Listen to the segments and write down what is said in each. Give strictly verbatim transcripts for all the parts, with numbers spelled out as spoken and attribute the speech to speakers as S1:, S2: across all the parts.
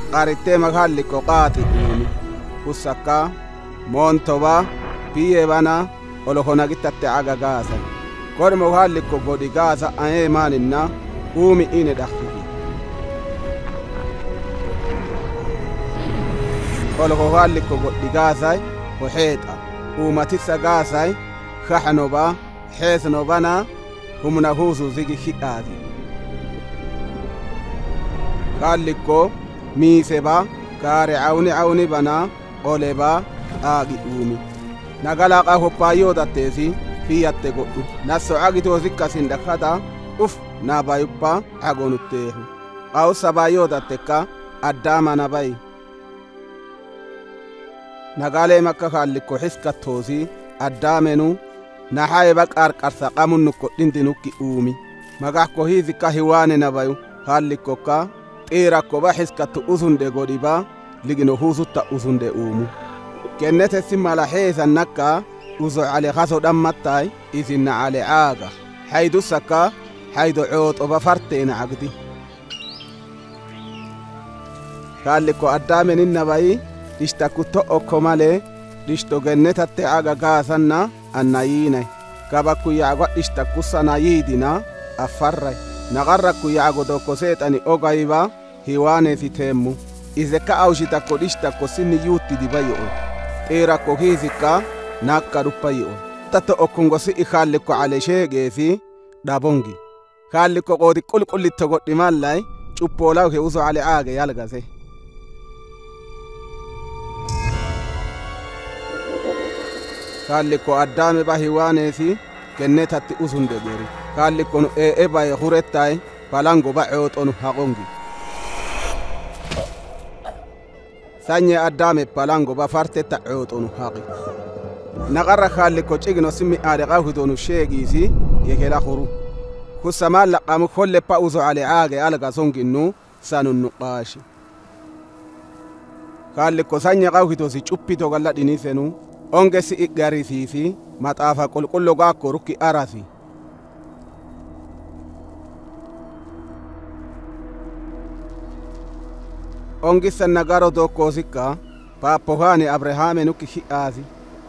S1: qarite maghalliko qaati uumi husaka montoba piye bana olohona gittatte aga gaza kor maghalliko godi gaza aye maninna uumi ine dakhiki oloho halliko godi gaza ho heeta umatissa gaza khahnoba heesnobana humna huzu zigi hiaadi kalliko miiseba kaare awni awni bana oleba aagi uumi nagala qa hoppayoda teesi fiyatte goddu naso agito zikkasinda kada uf nabayuppa agonutteehu qaw sabayoda tekka addama nabai nagale makka kalliko hiska toosi addamenu nahaye baqar qarsa qamunnu kodindinukki uumi magakko hizikka hiwane nabayu kalliko ka tira ko ba hiskatu uzunde godiba ligino huzutta uzunde umu kennete simala heza nakka uzu ale khaso dammatay izinna ale aaga haydu saka haydu uut oba farteena agdi kalliko addamen nabai ishtakutto okomale dishto gennetatte aga gasanna annayina kabaku yaagwa ishtakusana yidina afarray nagarraku yaago doko setani ogayba hiwane fitemu izeka awshita kodishta ko sinni yutti dibayo era ko hizika nakka rupayo tato okungo si ikhalle ko ale shegefi dabongi khalle ko qodi qulqulli to goddi mallay cuppola he uzo ale aage yalgase khalle ko addame ba hiwane fi kennetatti uzunde gori khalle ko e e bay huretay palango ba eotonu hagongi sanye addame palango ba farte ta eotonu haqi naqarra khalle ko cigno simmi aade qawhidonu sheegisi yekela khuru kusama laqamu kholle pa uzo ale aage alga songinu sanun nuqashi khalle ko sanye qawhidosi cuppito galla dinisenu ongesi igari fifi matafa qulqullo ga ko ruki arafi ongisa nagaro do kozika pa pohane abrahame nuki hiazi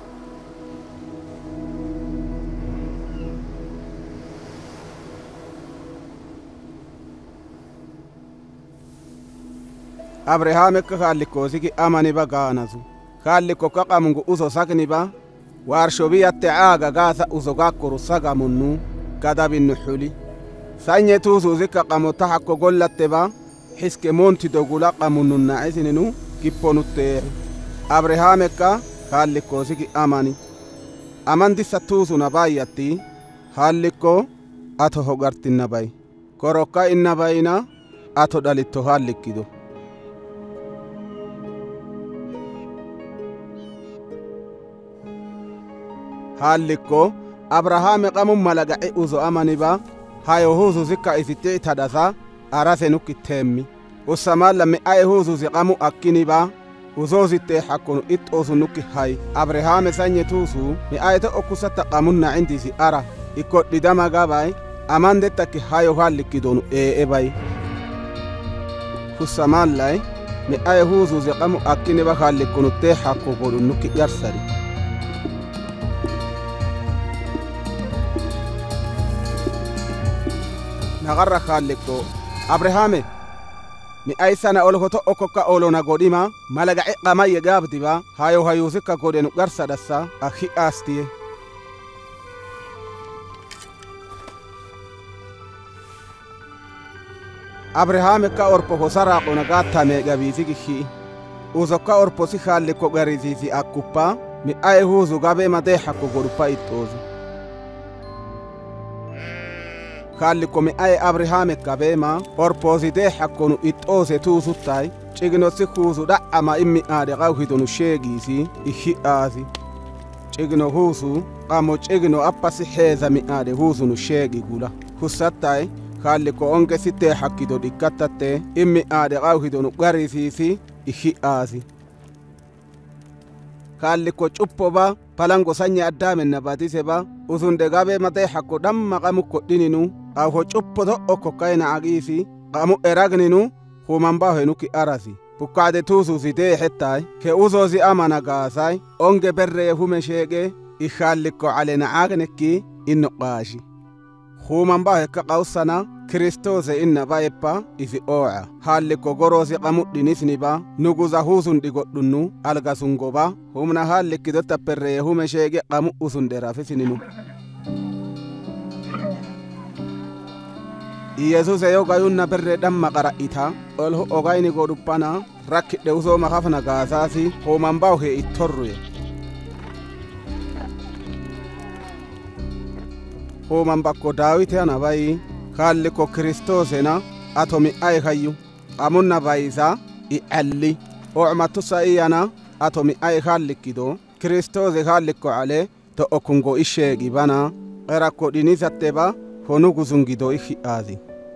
S1: abrahame ka khalliko ziki amani baganazu khalliko ka qamungu uzo sakni ba warshobiyatte aaga gaasa uzo gakkuru sagamunnu kadabin nuhuli sanye tuzu zika qamuta hakko gollatte ba hiske monti dogula qamunnu naisininu kipponutte abrahame ka khalliko ziki amani amandi satuzu nabayatti khalliko ato hogartin nabay koroka innabayna ato dalitto khallikido halliko abrahame qamu malaga e uzo amani ba hayo huzu zika isite tadasa arase nukitemmi usamala me ay huzu ziqamu akini ba uzozite hakunu itosu nuki hay abrahame sanye tusu me ayta okusata qamunna indi si ara ikoddi damaga bay amande takki hayo hallikidonu e e bay usamala me ay huzu ziqamu akini ba hallikunu te hakku godu nuki yarsari nagarra khalliko abrahame mi aisana olhoto okoka olona godima malaga iqama yegabdiba hayo hayo zikka godenu garsa dassa akhi astie abrahame ka orpo hosara qona gatta me gabizi gi uzoka orpo si khalliko garizi akuppa mi ay huzu gabe made hakko gorupa itozu khalliko mi ay abrahame kabema orposide hakkonu itose tusutay cigno sikhuzu da ama immi ade qawhidonu sheegisi ihi azi cigno husu qamo cigno appasi heza mi ade husunu sheegi gula husatay khalliko onge sitte hakkido dikkatte immi ade qawhidonu garisisi ihi azi khalliko cuppoba palango sanya addame nabatiseba uzunde gabe mate hakko damma qamu kodininu aho cuppoto okko kayna agisi qamu eragninu humamba henuki arasi bukkade tuusu sitee hettay ke uzozi amana gaasay onge berre hume sheege ikhallikko alena agnekki inno qaashi human ba hekka qawsana kristose inna bayeppa isi o'a hallikko gorosi qamuddinisniba nuguza husun digoddunnu algasungoba humna hallikki dotta perre hume sheege qamu usundera fisininu Yesus yo gayunna berre damma qara'ita ol ogayni goduppana rakkide uso makafna gaasasi human ba he ittorruye Human bakko Daawite ana bayi halliko Kristosena atomi ay hayyu amunna bayisa i alli o'matu sayana atomi ay hallikkido Kristose hallikko ale to okungo ishegi bana erakko dinisatteba honu guzungido ikhiazi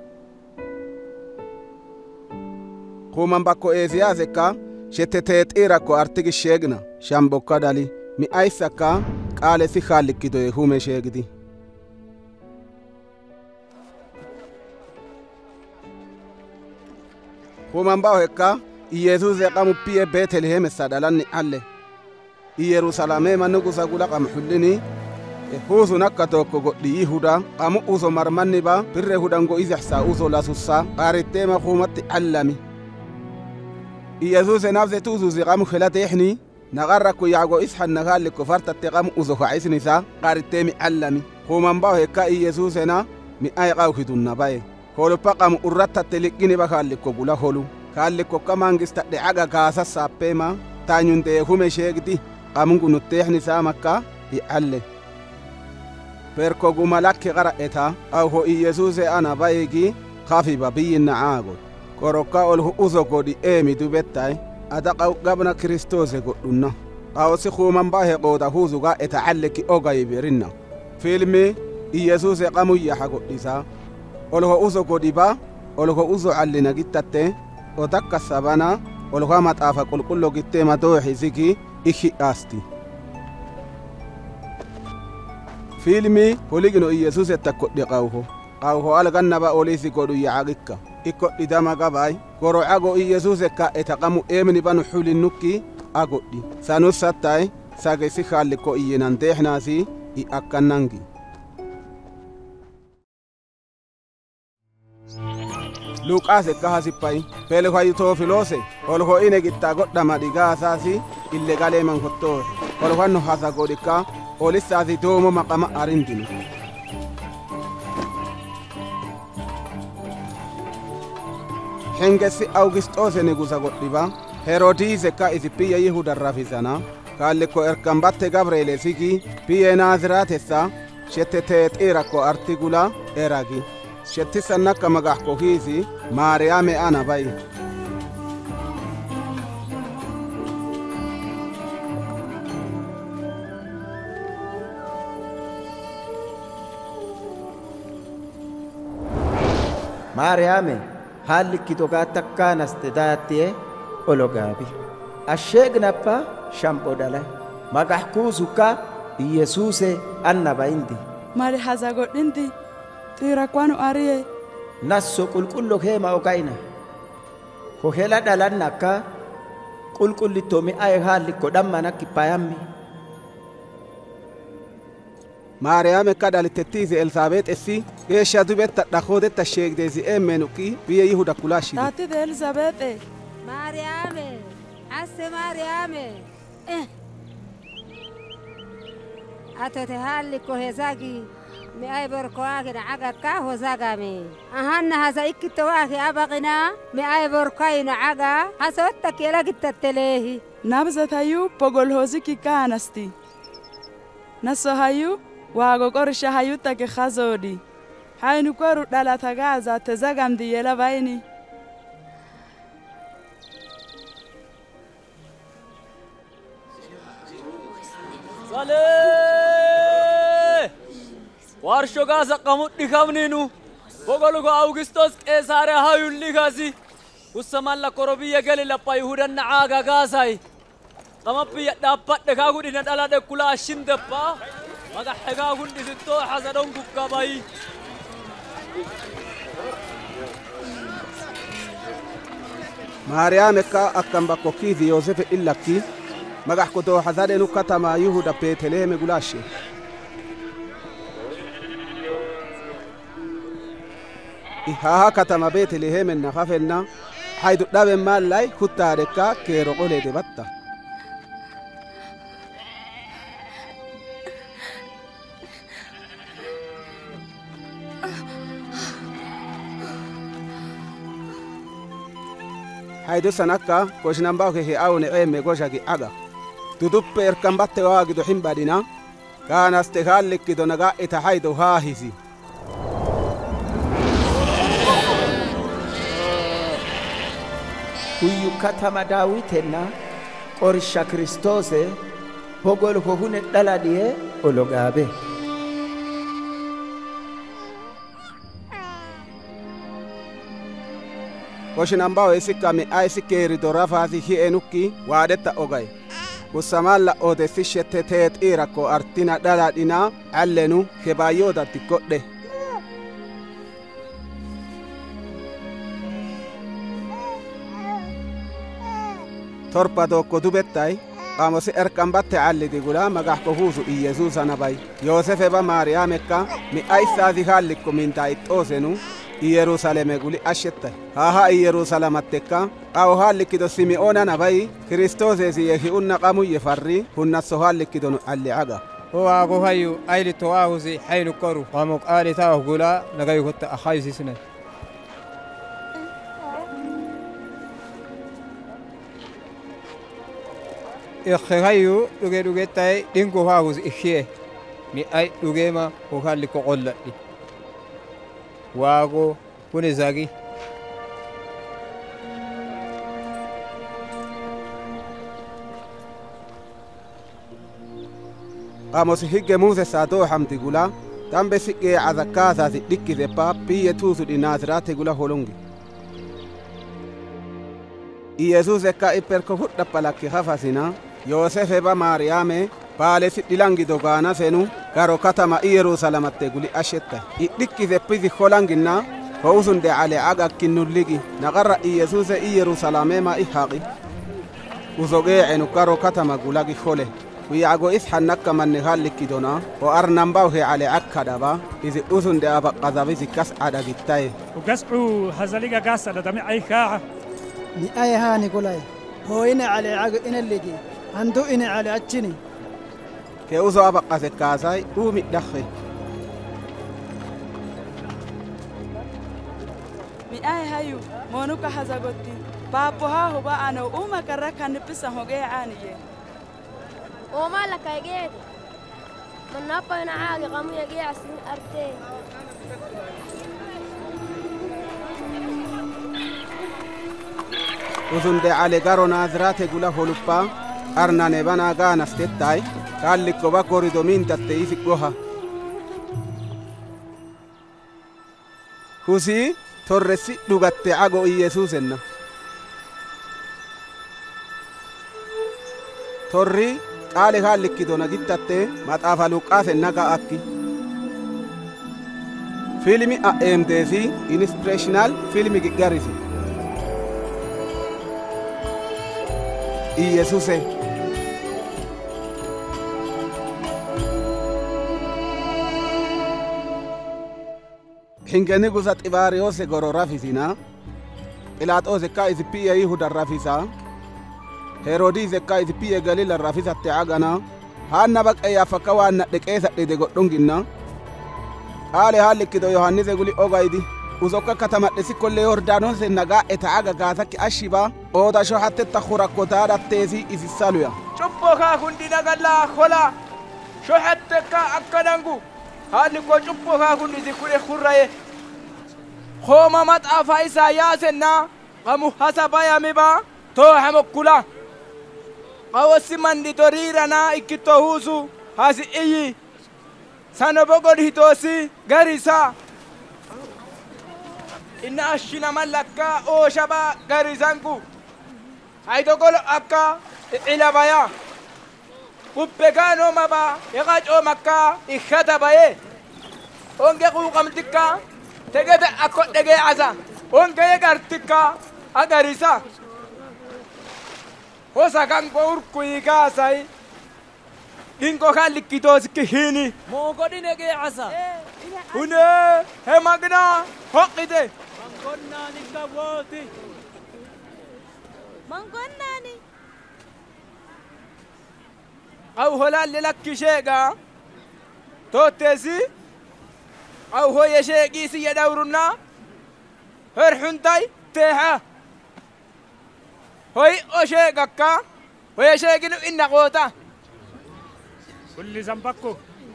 S1: Human bakko eziyazeka sheteteetirakko artigi shegna shambokka dali mi aysaka qaale si hallikkido e hume shegdi Human ba hekka Yesus e qamu piye Bethlehem sadalanni alle i Yerusalame manugu sagula qam hullini e husu nakka tokko goddi Yihuda qamu uso marmanni ba birre hudango izahsa uso lasussa qaritema khumatti allami Yesus e nafse tuzu zi qamu khilate ihni nagarraku yago ishan nagalli ko fartatte qamu uso khaisni sa qaritemi allami Human ba hekka Yesus na mi ay qaw hidunna baye holu paqam urratta telikini bakalliko bula holu kalliko kamangista de aga gasa sapema tanyunde hume shegdi qamungu nuttehni samaka i alle perko gumalakki qara eta aw ho Yesus ana bayigi khafi babiyna aago koroka ol uzo godi emi dubettay ada qaw gabna Kristose godunna aw si khuman bahe qoda huzuga eta alleki ogay berinna filmi Yesus qamu ya hagodisa olho uzo godiba olho uzo allina gittatte o takka sabana olho matafa qulqullo gitte mato hiziki ikhi asti filmi holigino Yesus takkodde qawho qawho algannaba olisi godu yaagikka ikkoddi dama gabay goro ago Yesus ka etaqamu emni banu hulinukki agoddi sanusattay sage si khalliko iyenante hnasi i akkanangi Lukas ka hasipai pele ko ayto filose ol ko ine gitta godda madiga asasi illegale man hotto ol wanno hasa godika ol isasi domo maqama arindini hengesi Augustos ne gusa goddiba Herodise ka isipiya Yehuda rafisana kalle ko erkambatte Gabriele sigi piye Naziratessa shetete tira ko artigula eragi Shetisa naka magah ko hizi Mariame ana bay
S2: Mariame hali kitoka takana stedati ologabi ashegnapa shampodala magah kuzuka Yesuse anna baindi
S3: Mari hazagodindi Tira kwanu ariye
S2: nasso kulkullo kema okaina ko hela dalan nakka kulkullito mi ay hali ko damana kipayammi
S1: Mariame kadali tettizi Elizabeth essi esha dubetta dakhode ta shegdezi emenuki biye Yehuda kulashi
S3: Tati de Elizabeth e
S4: Mariame asse Mariame eh atote hali ko hezagi mi ay borko agina aga ka hozagami ahanna hasa ikkito waki abaqina mi ay borkayna aga hasotta kela gittelehi
S3: nabza tayu pogol hoziki kanasti naso hayu wago qorsha hayuta ke khazodi haynu koru dala tagaza tezagam di yela bayni
S5: sale warsho gaza qamuddi kamninu bogolugo Augustos Caesar hayulli gazi usamalla korobiya gali la payhudan naaga gazai qamappi dappadde ka gudina dalade kula shindappa maga haga gundi sitto hasadon gukkabai
S1: مريم كا أكم بكوكي في يوسف إلا كي ما جح كتو حذر إنه كتما يهودا بيتلهم يقولاشي إيها كتما بيتلهم النخافنا حيد دابن مال لاي كتاركا كيرو قولي دبتا حيدو سنكا كوش نمباوكي هي أو نعيم ميقوشاكي أغا تدوب إركم باتي واقدو حمبادنا كان استغال لك كدو نغا إتحايدو هاهيزي
S2: Kuyyu katama daawitenna qorisha Kiristoose hogol hohune dhaladhiye ologaabe.
S1: Koshin ambao isika mi aisi keri do rafazi hi enuki waadetta ogay. Kusamalla ode sishete teet irako artina dhaladhina allenu kebayoda tikkodhe. torpa tokko dubettai qamosi erkan batte allidi gula magah ko husu iyesus anabai yosef eba mariamekka mi aisazi hallikko min taitosenu i yerusaleme guli ashetta haha i yerusalematekka aw hallikkido simeona nabai kristoses yehi unna qamu yefarri hunna so hallikkido alli aga
S6: هو أقول هايو أيل تواهزي حيل كرو قامك آلي تاه قولا نجاي كنت أخايسي سنة إخيو لقي لقي تاي دينكو هاوز إخيه مي أي لقي ما وخالي كقول لي واقو كوني زاقي
S1: قاموس هيك موسى سادو حمدي قولا تام بسيكي عذكاثا ديكي ذبا بي يتوسو دي ناظرات قولا هولونجي يسوس كا إبركو هدى بالاكي خفاسنا يوسف با ماريامي بالي ديلانجي دوغانا سنو كارو كتما يروسالم تقولي أشتا ديكي ذبي ذي خولانجينا فوزن دي علي عاقا كنو الليجي نغرى يسوس يروسالامي ما إحاقي وزوغي عنو كارو كتما قولاجي خوله ويعقو إسحا نكا من نغال لكيدونا وأرنمباوه على عكا با إذا أذن دي أبا قذابي زي كاس عدا جتاي
S7: وقسعو هزاليقا قاسا لدمي أي كاعة
S8: ni ay haani golay hooyina cali cago ina legi handu ina cali achini
S1: ke uzo aba qase kaasay umi dakhi
S3: mi ay hayu monuka hazagoti papo ha hoba ano uma karaka nipisa hoge aniye
S9: o malaka geedi manapa ina caagi qamu yagi asin arte
S1: uzun de ale garo nazrate gula holupa arna ne bana gana stettai kallikko ba korido mintatte ifikgoha husi torresi dugatte ago yesusenna torri qale kallikkidona gittatte maxaafa luqaasenna ga akki filmi a emdesi inspirational filmi gigarisi y Jesús hingeni gusat ibarios goro rafisina ilat o zeka izpiya yihuda rafisa herodi zeka izpiya galila rafisa taagana hanna baqa ya fakawa na dekesa de godonginna ale halikido yohannize guli ogaidi uzoka katama desi kolle yordanon se naga etaaga gazaki ashiba oda sho hatte takhura kotada tezi isisaluya
S10: chuppo ka kundi nagalla khola sho hatte ka akadangu hali ko chuppo ka kundi dikure khuraye khoma mat afaisa yasenna qamu hasaba yamiba to hamukula qawsi mandi torirana ikito husu hasi iyi sanobogod hitosi garisa إن أشينا ملكا أو شبا غريزانكو هيدو قولو أكا إلا بايا وبيغانو مبا يغاج أو مكا إخاتا بايه أونجي قو قمتكا تغيت أكو تغي عزا أونجي يغارتكا أغريسا hosa kan ko urkuyi gaasay dinko kallikkitos kihini
S5: moogodhine geecasa
S10: une he magna hoqqite
S5: mangonnaani kabooti
S9: mangonnaani
S10: aw holalle lakkisheega tottesi aw hoye sheegiisi yedawrunna herxuntay teexa hoy o sheegakka hoye sheeginu inna qoota
S7: kulli zambakko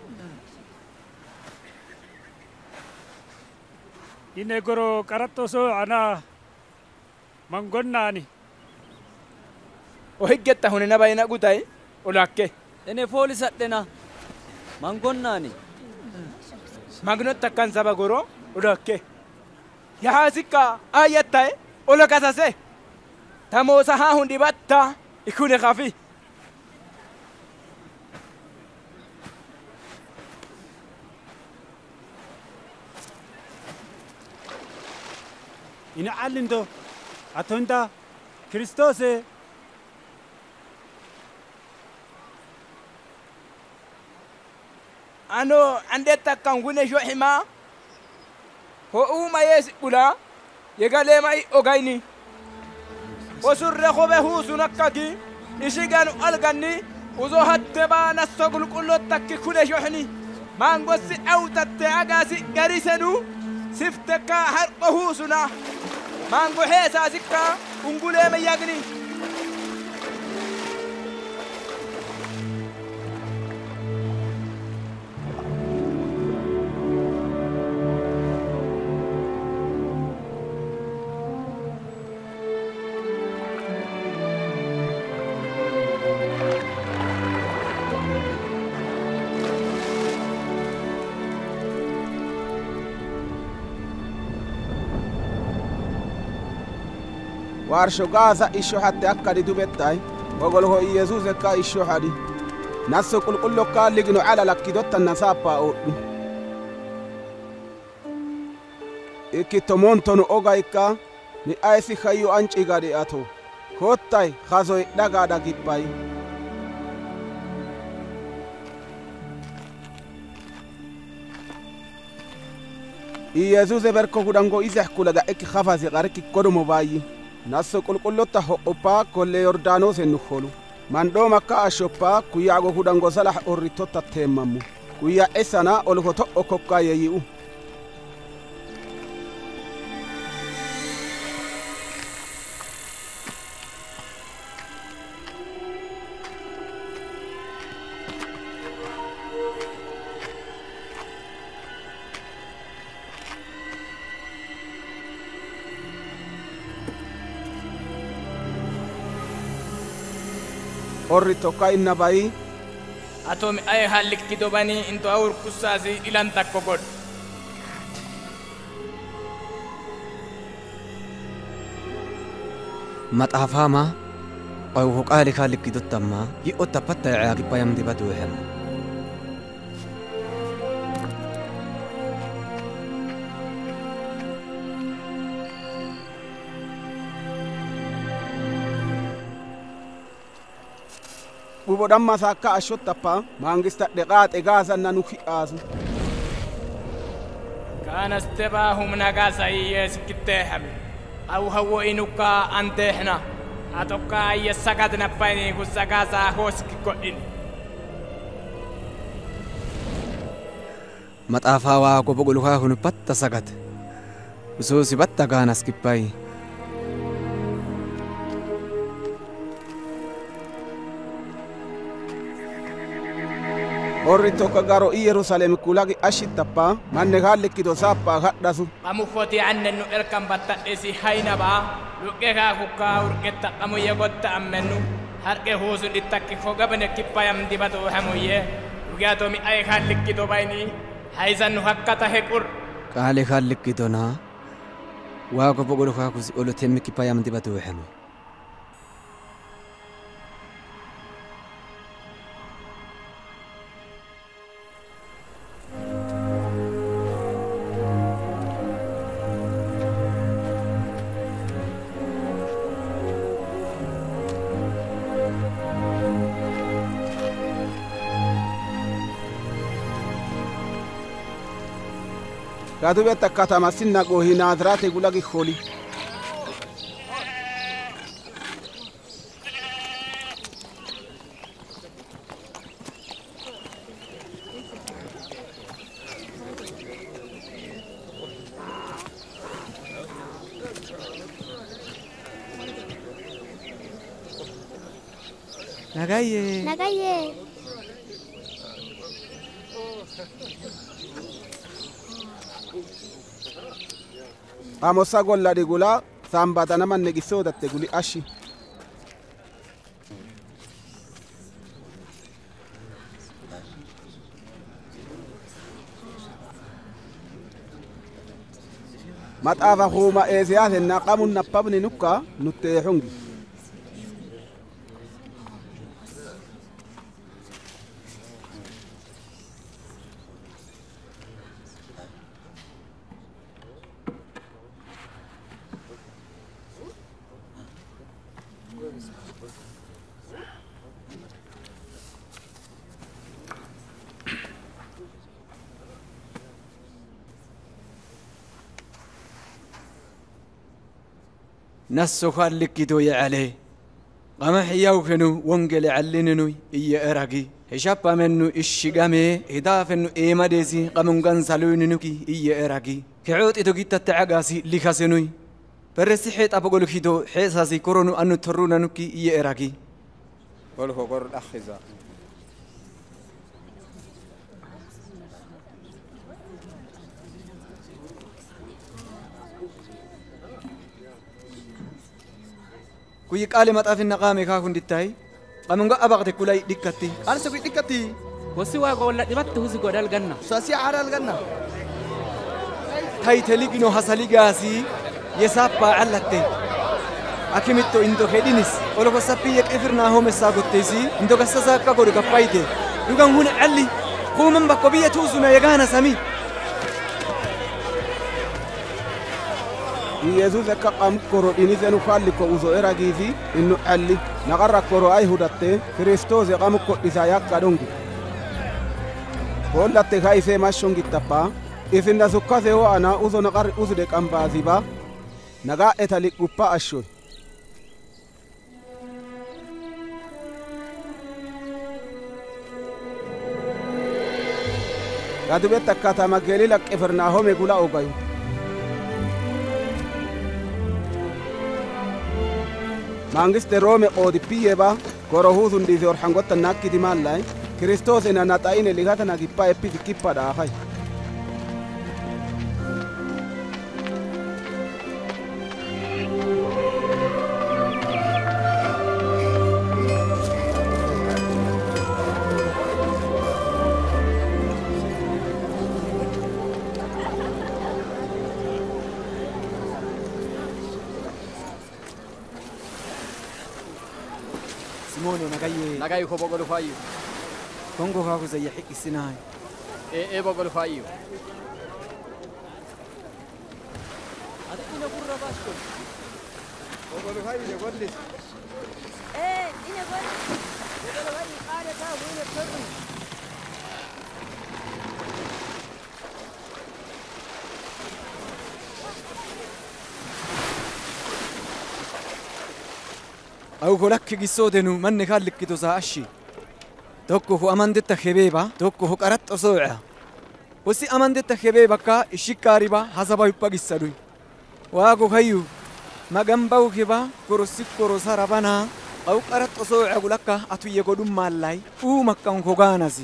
S7: ine goro qaratto so ana mangonnaani
S10: o higgetta hunena bayna gutay olakke
S5: ene foolisadhena mangonnaani
S10: magnotta kan saba goro olakke yahasikka ayattae ola kasase tamosa ha hundi batta ikune khafi
S11: ina allindo atonda kristose
S10: ano andetta kan gune jo hima ho uma yes bula yegale mai ogaini osurre khobe husunakkaki ishiganu alganni uzo hatteba nasogul kullo takki kule johni mangosi awtatte agasi garisenu sifteka harqo husuna mango hesa sikka ungule mayagni
S1: warsho gaza isho hatte akkadi dubettay ogol ho yesus ka isho hadi nasso qulqullo ka ligno ala lakkidotta nasappa oddu ikkito montonu ogaykka ni aysi khayyo anci gadi ato kottay khazoy daga dagippay yesus berko hudango izeh kulaga ekki khafazi qarki kodomo bayi nasso qulqullotta ho'oppa kolle yordanose nukholu mando makka ashoppa kuyago hudango salah orritotta temmammu kuya esana olhoto okokka yeyu orrito ka inna bayi
S10: atomi ay halikki dobani into awur kusasi ilan takko god
S12: مطافاما أو قال خالك دوتما يؤتبت عاقب بيام دي بدوهم
S1: bubo damma sakka ashottappa mangista deqat egaza nanu khiazu
S10: kana istebahum nagasa yeskitteham aw hawo inuka antehna atoka yesagadna pani kusagaza hoski kodin
S12: مطافاوا قبقلوها هن بات سقط وسوسي بات غانس كيباي
S1: orrito ka garo i Yerusalem kulagi ashitappa manne haliki do sappa haddasu
S10: amu foti annenu erkam batta esi hayna ba lukke ka hukka urgetta amu yegotta ammennu harke hosu dittakki khogabane kippayam dibatu hamuye ugato mi ay haliki do bayni hayzan hakkata hekur
S12: kale haliki do na wa ko bogolo ka kusi olo temmi kippayam dibatu hamu
S1: gadu betta katama sinna gohi nadrate gulagi kholi
S12: Nagaye.
S9: Nagaye.
S1: Amosa golla di gula samba dana man negiso datte guli ashi. Matafa huma eziyat na qamun napabni nukka nutte hungi.
S12: نسو خالك كدو يا علي قمح يوكنو وانجل علننو إيا إراقي هشابا منو إشيقامي هداف إنو إيما ديسي قمونغان سالوننوكي إيا إراقي كعود إتو جيتا تعاقاسي لخاسنوي برسي حيت أبقولو كدو حيساسي كورونو أنو ترونانوكي إيا إراقي
S6: قوله قول الأخزا
S12: كوي قال ما تعرف النقامة كاكون دتاي قامن قا أبغى تقولي دكتي
S13: أنا سوي دكتي
S14: وسوى قول لا دبت هو زقول الجنة
S13: ساسي على الجنة
S12: هاي تلقينو حصلي جاسي يسابا علتة أكيمتو إندو هدينس ولو كسبي يكفرنا هم الساقطيسي إندو كسسا كقولك فايته يقام هنا علي هو من بقبية توزنا يجانا سامي
S1: يزوز كقام كورو إنيزنو خالك وزو إراجيزي إنه علي نقرأ كورو أي هدته كريستوس قام كإسايا كادونجي ولا تهاي في ماشونجي تبا إذا نزكاه هو أنا وزو نقرأ وزو دك أم بازيبا نقا إتالي كوبا أشوي كادو بيتكاتا مجالي لك إفرناهم يقولا أوبايو mangiste rome qodi piyeba koro huzun di zor hangotta nakki di mallai kristos ina nata ine ligata na gipa epi kippa da khai
S12: سيموني نجاي
S14: نجاي هو بقول فايو
S12: كونغو هاكو زي حق السناي
S14: إيه إيه بقول فايو
S10: أنا برا باشكو بقول فايو يقول لي
S4: إيه إنا قول بقول فايو قارة كا وين التربي
S12: أو كلك جسودنو من خالك كده زاشي توكو هو أمان دت خبيبة توكو هو قرط أسوعة وسي أمان دت خبيبة كا الشكاريبا حسب يبقى جسدوي واقو هيو ما جنبه كبا كروسي كروسا ربنا أو قرط أسوعة قولك أتوي يقولون مالاي أو مكان خوغانزي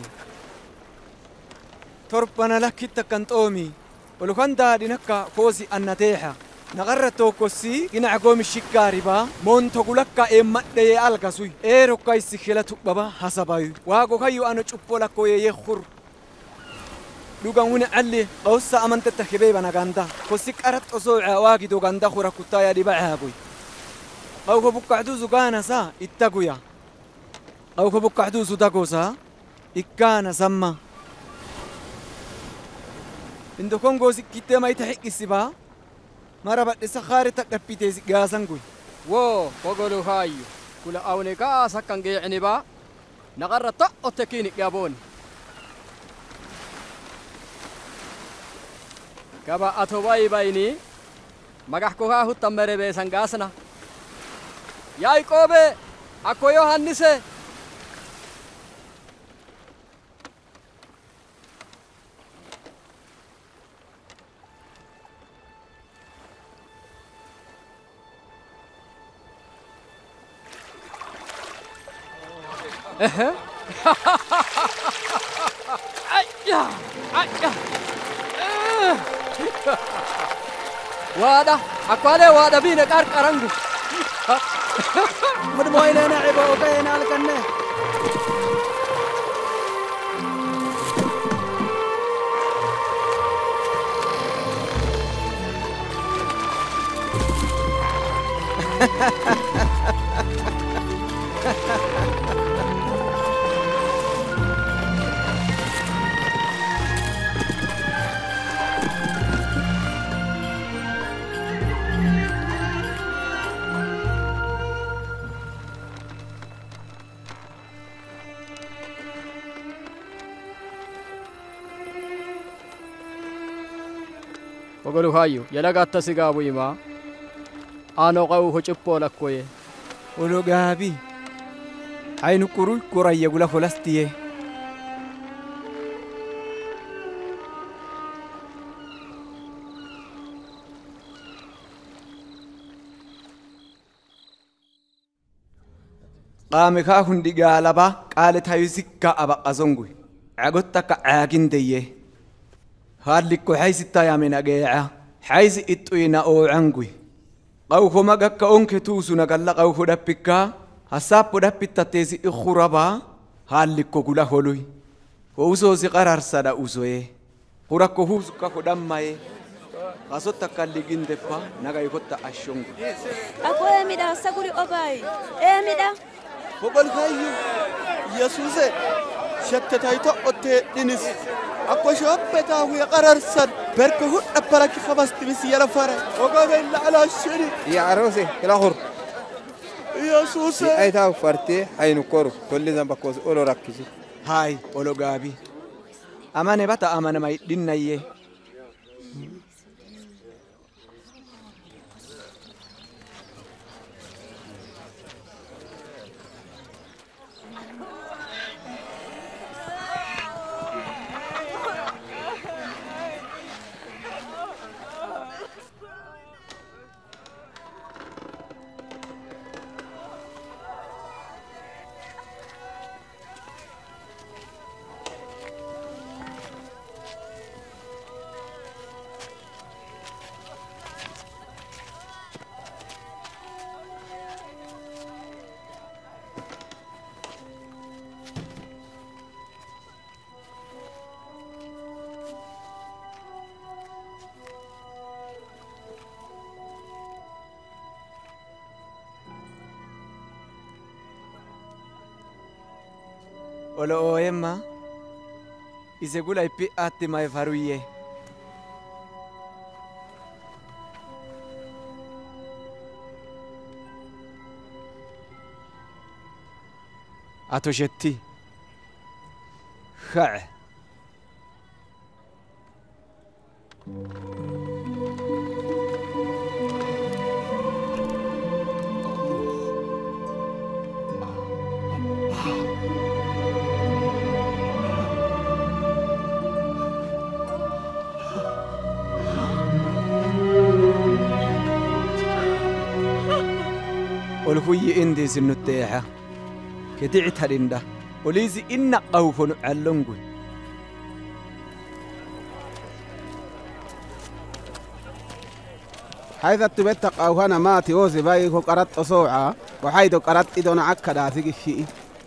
S12: تربنا لك تكنت أمي ولو كان دارينك كوزي النتيحة نغرة توكسي إن عقوم الشكاريبا مون تقولك إما دي ألقاسوي إيرو كايسي خلاتو بابا حسابايو واقو كايو أنا تشوبولا كوي يخور دوغان هنا علي أوسا أمان تتخبيبا نغاندا كوسيك أرد أسوع واقي دو غاندا خورا كتايا دي بعابوي أو كبوك عدوزو غانا سا إتاقويا أو كبوك عدوزو داقو سا إكانا سما إندو كونغو سكيتة ما يتحق السبا مرابط السخارة تكبيتي غاسنغوي
S14: wo bogolu hayu kula awne ka sakange yani ba nagara ta otekini gabon gaba ato bayi bayini magax ko ha hutamere be sangasna yaaqoobe akko yohannise eh ayya ayya وادا أقوله وادا بينا كار كارانغو
S8: مد مويلنا عبا وكينا لكنه
S14: Pogolu hayu yala gatta sigabu ima ano qaw ho chippo lakkoye
S12: olo gabi aynu kuru kuraya gula holastiye qame ka hundi galaba qale tayu sikka aba qazongu agotta ka agindeye هالك حيث التيامين أجيعة حيث إتوينا أو عنقي أو هما جك أنك توسنا قال أو هدا بكا حساب هدا بتتيزي إخرابا هالك كولا هلوي ووسوس قرار سدا وسوي هرا كهوس كهودا ماي قصد تكاليجين دفا نجاي كوتا أشون
S15: أكو أميدا سكوري أباي أميدا
S13: فقال هايو يسوع شتتايتو أتى دينيس أكو شاب بتاعه يقرر سد بركه أبارك خبص تبسي يلا فرع وقال إلا على الشري
S6: يا عروسي كلا خور
S13: يا سوسة
S6: أي تاو فرتي أي نكورو كل ذنب كوز أولو ركزي
S12: هاي أولو غابي أمانة بتا أمانة ما يدين نيه Olo Emma, isegula ipi ati mai faruye. Ato jetti. Kha. ولهي إندي سنتيها كدعت هرندا وليزي إن قوفن علنقوي
S1: حيث تبتق أو هنا ما تيوزي بايكو قرط صوعة وحيث قرط إدون عكدا ثقي الشيء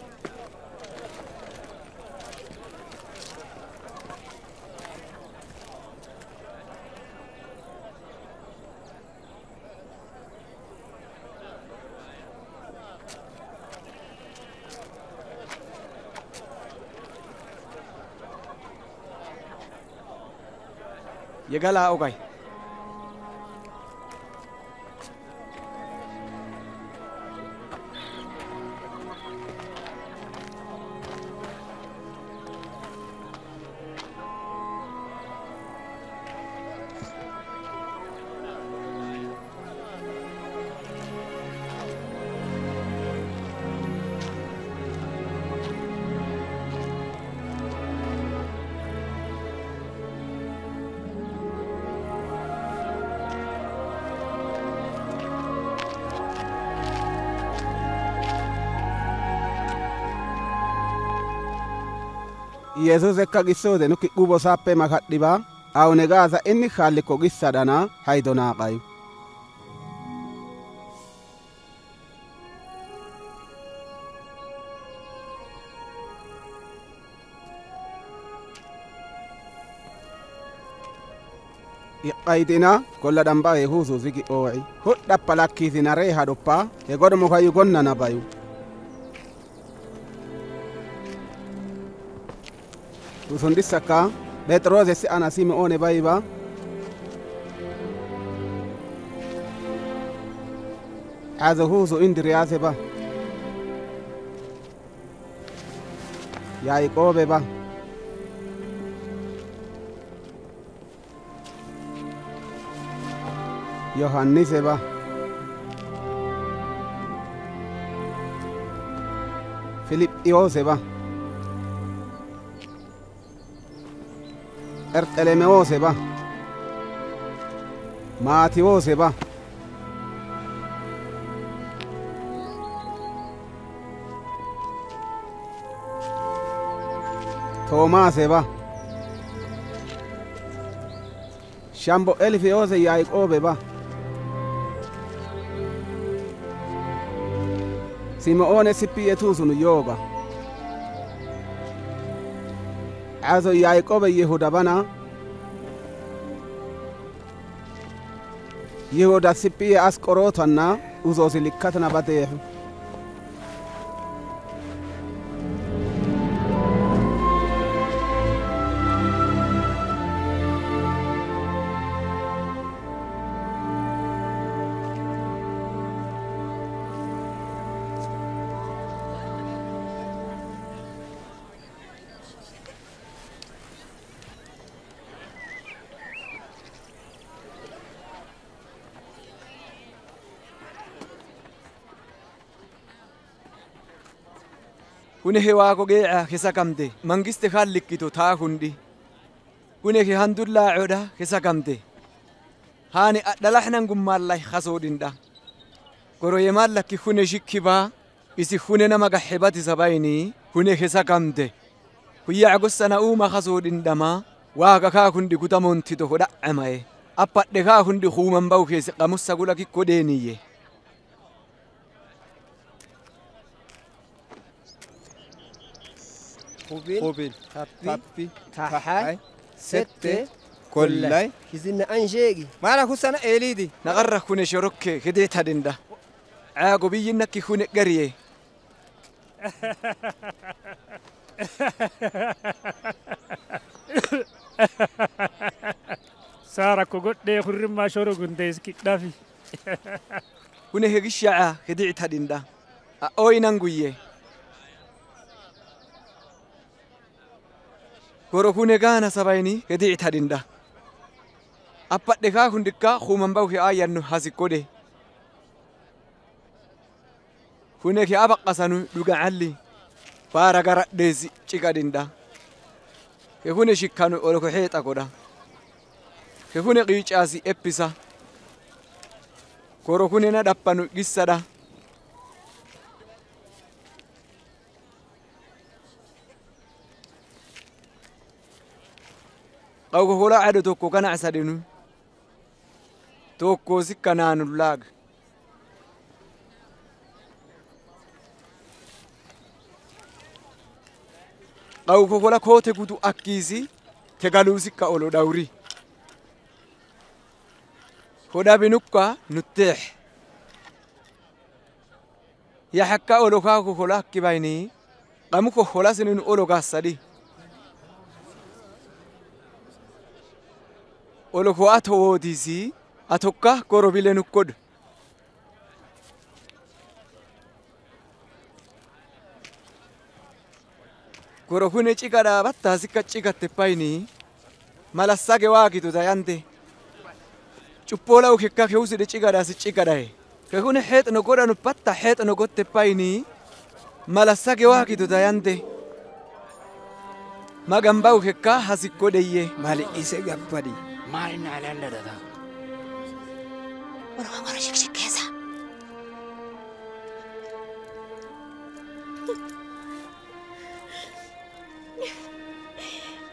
S12: يقلا أوكي
S1: yesus ekka gissode nuki qubo sappe makadhiba awne gaasa inni khalliko gissadana haydona qayu iqaydina kolla damba e husu zigi o'i hudda palakizina re hadoppa e godomo kayu gonna na bayu usundisaka betrose si ana simi one bayba aza husu indiriase ba ya ikobe ba yohannise ba filippiyose ba ertelemeose ba maatiwose ba toomase ba shambo elfiyose yaaqoobe ba Simone sipiyetusunu yoba azo yaaqoobe yehuda bana yehuda sipiye asqorotanna uzosi likkatana badeehu
S12: Kune hewa ko geeca kesa kamte mangiste khallikito taa hundi kune ke handulla oda kesa kamte hani adalahnan gummallay khasodinda goro yemallaki kune shikkiba isi kune nama gahibati sabayni kune kesa kamte kuya agosana uma khasodindama waaga ka hundi gutamonti to hoda amae appadde ka hundi khuman baw kesi qamussa gulaki kodeniye
S16: قبل تابي تحاي ستة كلي كزين أنجيجي
S12: ما أنا كوسنا إليدي نغرق كونه شركة كده تديندا عاقو بيجينك كونه قريه
S7: سارة كوجت ده خرم ما شرو كنديس كدافي
S12: كونه هيك شعاع كده تديندا أوي نانغويه Goro kune gana sabayni kedi itadinda. Appat deka hundika khuman bau ki ayannu hasikode. Kune ki abak asanu duga alli. Para gara desi cikadinda. Ke kune shikkanu olo ko heta koda. Ke kune qichasi episa. Goro kune na dappanu gissada. أو كولا عدو توكو كان عسدينو توكو سكنان اللاغ أو كولا كوتي كوتو أكيسي تغالو سكا أولو داوري كودا بنوكا نتيح يا حكا أولو كاكو كولا كيبايني قاموكو كولا سنين أولو غاسدي Olo ko ato wodisi atokka korobile nukkod Goro kune cikada batta sikka cikatte payni malassage waagitu dayante cuppola ukekka keuside cikada si cikadae ke kune heetno godanu batta heetno gotte payni malassage waagitu dayante magamba ukekka hasikkodeye
S16: mali ise gabbadi
S17: مالنا على اللدى
S15: والله مرة شك شك يا زا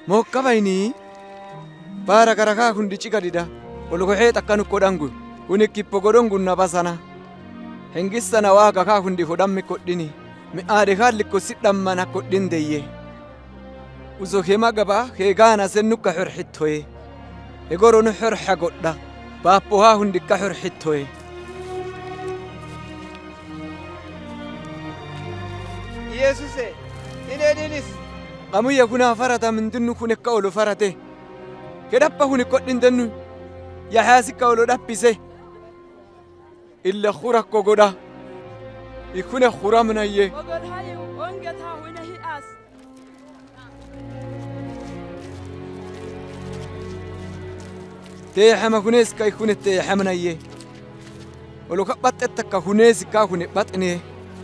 S12: Mokkabayni bara garaka hundi cikadida olugo heet akkanu kodhangu kuni kippo godhongu nabasana hengissana waaga kaa hundi hodhammi kodhini mi aade kaallikko sidhammana kodhin deyye uzo hema gaba heegaana sennukka xorxittoye egoronu xorxa godha baappo haa hundikka xorxittoye
S16: Yeesuse inedinis
S12: qamuya kuna farata mindinnu kunekka olu farate kedappa huni kodhindennu yaxaasikka olu dhappise ille xurakko godha ikune xuramnayye teexama huneeska ikune teexamnayye olu ka baxxettakka huneesikkaa hune baxine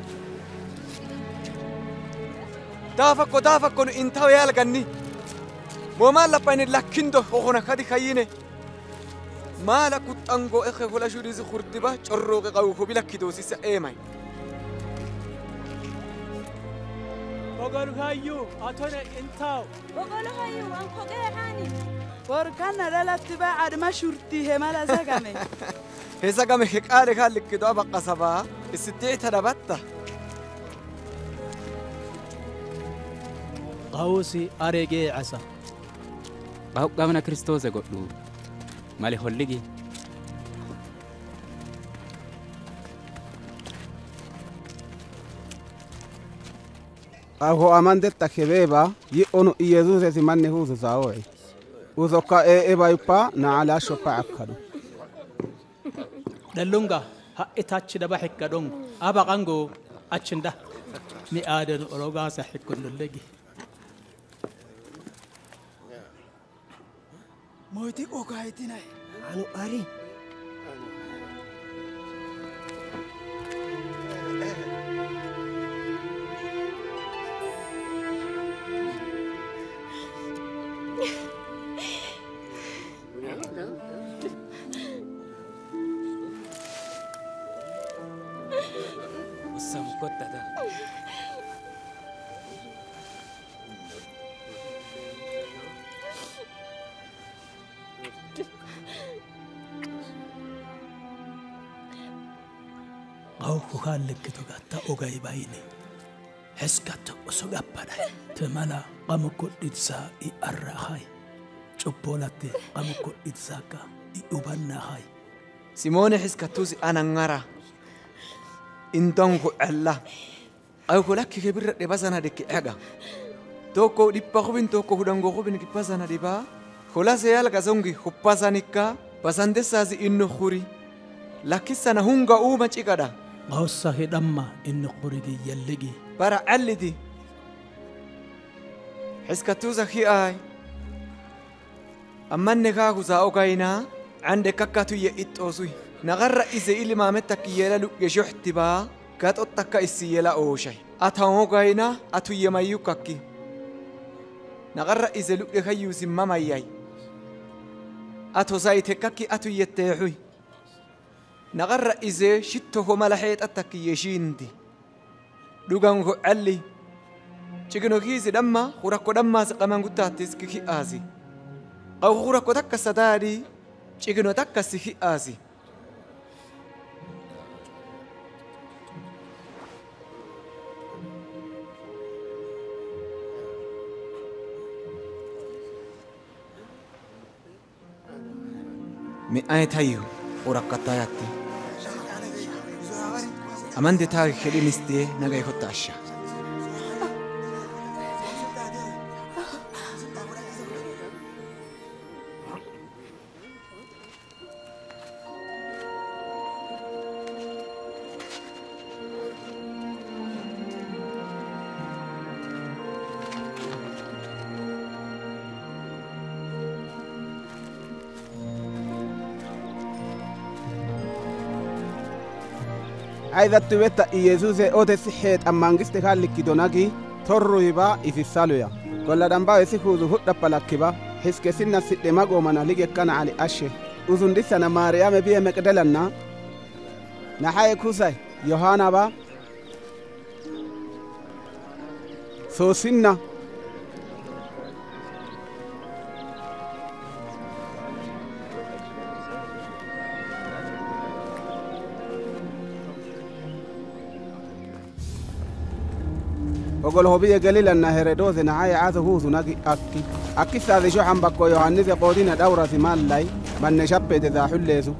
S12: daafakko daafakko nu intaw yaalganni moomaan laphayni lakkindo hohona kadi kayyine maala kuxxango eke hola shudisi hurdiba corrooqe qawu hobi lakkidoosisa eemay
S7: Bogolu hayyu atone intaw
S3: Bogolu hayyu anko geexani Borkanna dhalatti baa adma shurtii hemala sagame
S12: he sagame he qaale kaallikkido abaqqasabaa isittiita dhabatta
S17: qawusi aregee casa
S18: qawqamna kristoose godhu male holligi
S1: aho amandetta kebeba yi onu iyezuse simanne husu saoy uzoka e ebaypa na ala shopa akkadu
S17: dallunga ha itachi daba hikkadong aba qango achinda mi adan oroga sa hikkundullegi
S8: moyti ogaytina
S16: anu ari
S18: Usam kotta da
S17: qawku haallikkitu gatta ogay bayni heskatto usugappada temala qamukko dhitsaa i arrahay cubbolatte qamukko dhitsaaka i ubannahay
S12: simone hiskattusi anangara indongo alla ay ko lakki ke birra de basana de ki aga toko dippa khubin toko hudango khubin ki basana de ba khola se yal gazongi khuppasanikka basande sasi inno khuri lakisana hunga uma cikada
S17: qawsa hidamma inno khurigi yalligi
S12: bara allidi hiskatuza khi ay ammanne ka kuza ogayna ande kakkatu ye ittosui nagarra ize ilma metak yela lu yeshuhtiba gatottaka isiyela ooshay atawogayna atu yemayukakki nagarra ize lu yekayusi mamayay ato zaytekakki atu yetteexuy nagarra ize shitto homala heexattakki yeshindi dhugango alli cigino kiisi dhamma hurakko dhammaasi qamanguttaattis ki hi'aasi qaw hurakko takka sadaadi cigino takkasi hi'aasi mi aytayu urakkatayatti amande taagi khediniste nagay hotasha
S1: Aida tubeta Iyesuse ote sihet amangiste kallikki donagi torru hiba ifissaluya kolla damba esi huzu hudda palakkiba hiske sinna sidde magomana lige kana ali ashe uzundisana Maryame biye Magdalanna na haye kusay Yohana ba so sinna ogol hobiye galilanna heredose na haya aso husu nagi akki akki saade sho hambakko yohannise qoodina dhawrasi mallay manne shappede da hulleesu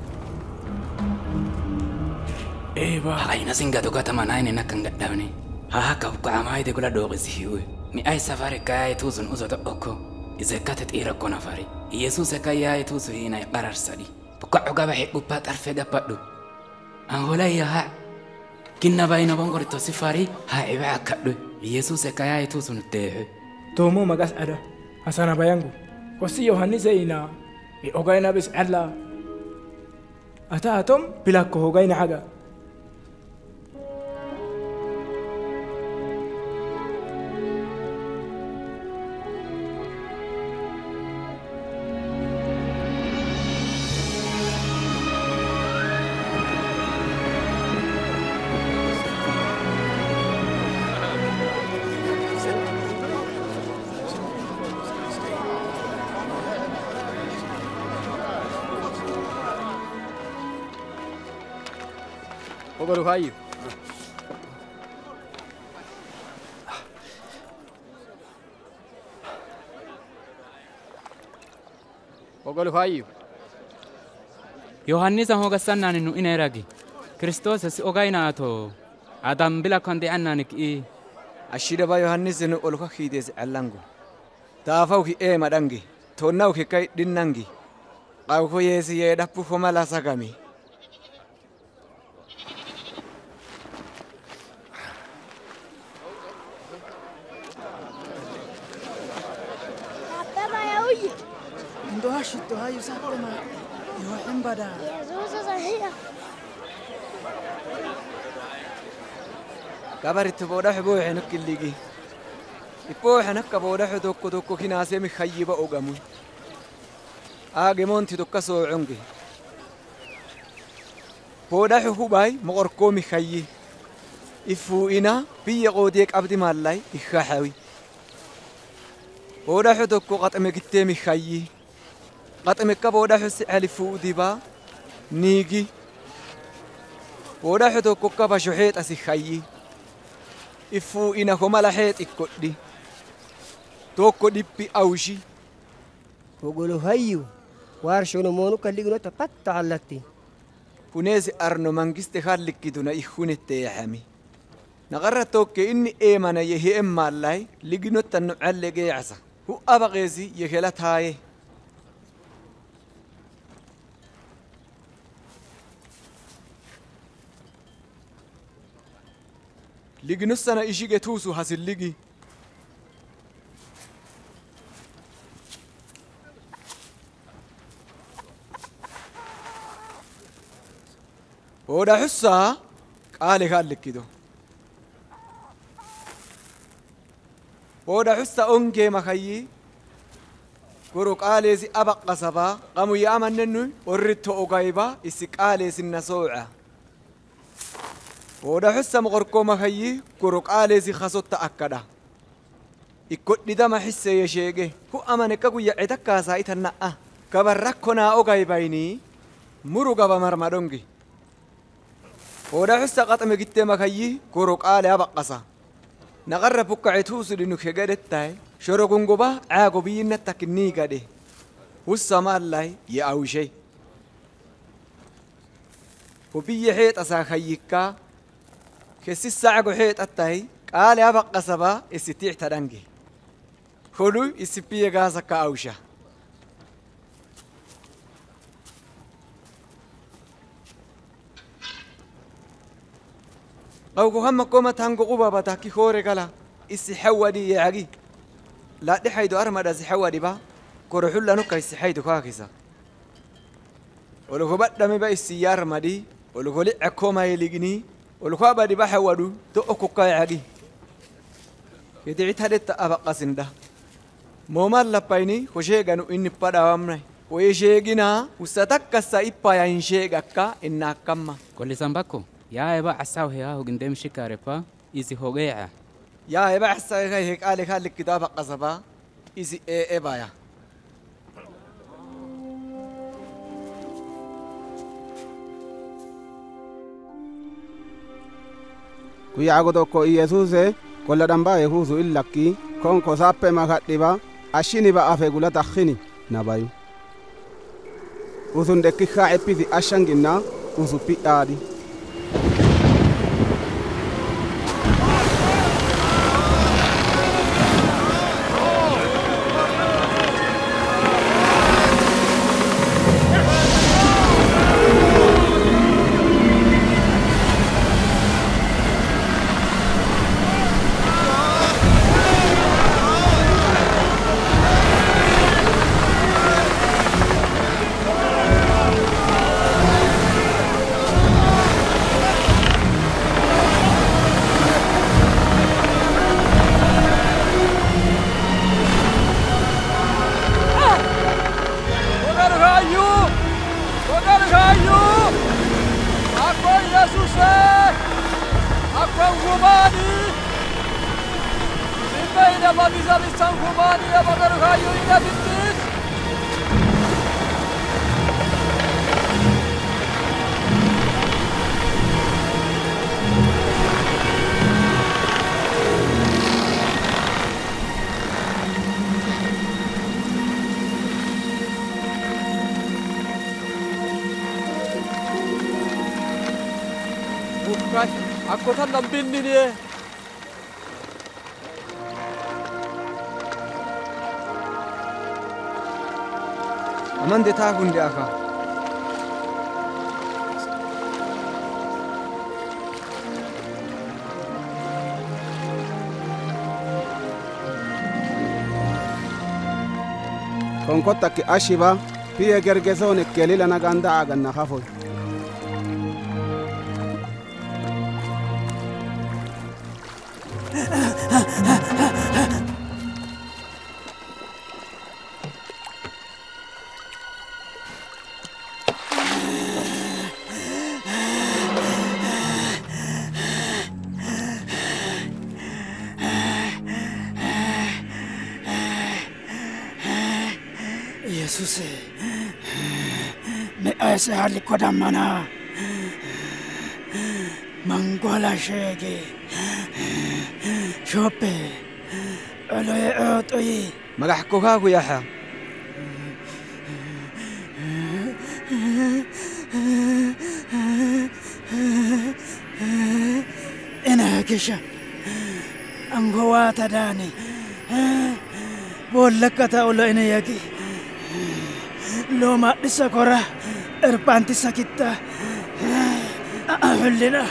S18: eba hayna singa dogata manayne nakkan gaddawne ha haka ko amaide kula doqisi hiwe mi ay safari kay tuzun uzoto okko izekate tira kona fari yesus kay ay tuzu hina qarar sadi bukka ugaba hibbu patar fega paddu an holaya ha kinna bayna bongorito sifari ha iba akaddu yesus kay ay tuzun tehe
S10: tomo magas ada hasana bayangu kosi yohannise ina e ogayna bis alla ata atom bilakko ogayna haga
S14: Ogolu hayu. Ogolu hayu.
S18: Yohannisa hoga sannani nu ineragi. Kristos si ogayna ato. Adam bila konde annanik i.
S12: Ashida ba Yohannis nu oluka khides allangu. Taafau ki e madangi. Tonnau ki kai dinnangi. Qaw ko yesi ye dappu fo mala sagami.
S8: شتو هاي ساتما يوحن بدا
S9: يزوز صحيح
S12: كبرت بودا حبو حنك الليجي يبو حنك بودا حدوك دوك كنا سامي خيبة أوجامو آجي مونتي دوك سو عنجي بودا حبو باي مغرقومي خيي إفو إنا بيا قوديك عبد مالاي إخاحوي بودا حدوك قطمي قتامي خيي قطمك بودا حس ألفو ديبا نيجي بودا حدو كوكا بشوحيت أسي خيي إفو إنا كما لحيت إكودي توكو ديبي أوشي
S16: وقولوا هيو وارشو نمونو كاليقنو تقطع اللتي
S12: كونيزي أرنو منجست خالك كدونا إخون التيحامي نغرى توكي إني إيمانا يهي إما اللاي لقنو تنو علقي عسا هو أبغيزي يخلت هاي لقي نصنا إشي جتوسو حاسل لقي ودا حسا قال قال لك كده ودا حسا أنجي مخيي كرو قال زي أبق قصبا قاموا يأمن ننو وريتو أقايبا إسي قال زي النسوعة ودا حسا مغرقو مخيي كرو قال زي خصوت تأكدا إكود دما حسا يشيغي هو أمانك أقو يعيدك كاسايتا نأه كبركونا أقايبايني مرو قبا مرمدونجي ودا حسا قطم جت مخيي كرو قال أبق قصا نغرب بقعتوس لنو خجدتاي شروقون قبا عاقو بينتك النيقة والسما الله يأو شي وبي حيط أسا خيكا كسيس ساعقو حيط أتاي قال أبق قصبا استيع ترنجي خلو استبيا غازك أوشا أو هم كوما تانغو قبا بتاكي خوري قلا استحودي يا عقي لا دي حيدو أرمد استحودي با كورو حلا نوكا استحيدو كاكيسا ولو خبت دمي با استيار مدي ولو خلي عكوما يليقني ولو خابا دي با حودو تو أكوكا يا عقي يدعي تهدت أبقى سنده مومال لبايني خشيغانو إني بدا وامني ويشيغنا وستكسا إبا ينشيغاكا إنا كما
S18: كل سنبكو يا إبا عساو هيا هو قندم شكارفا إزي هوغيعة
S12: يا إبا عساو هيك قالي خالك كتابة قصبا إزي إيه إبا يا
S1: كوي عقدو كو يسوسي kolla damba yehuzu illaki konko sappe makadhiba ashini ba afe gula takhini nabayu uzun dekki khaepidi ashangina uzu piadi
S12: Aku tan lambin ni ni. Aman de ta gundi aka.
S1: konkota ki ashiba piye gergezone kelila naganda aga na khafo
S8: Yesus, me aise hali kodamana, mangola shege, shope, aloe otoyi.
S12: Magahkuha kuyaha.
S8: Ina kisha, angowata dani, bollakata ulo ina yaki. Loma disakora erpanti sakitta ahullina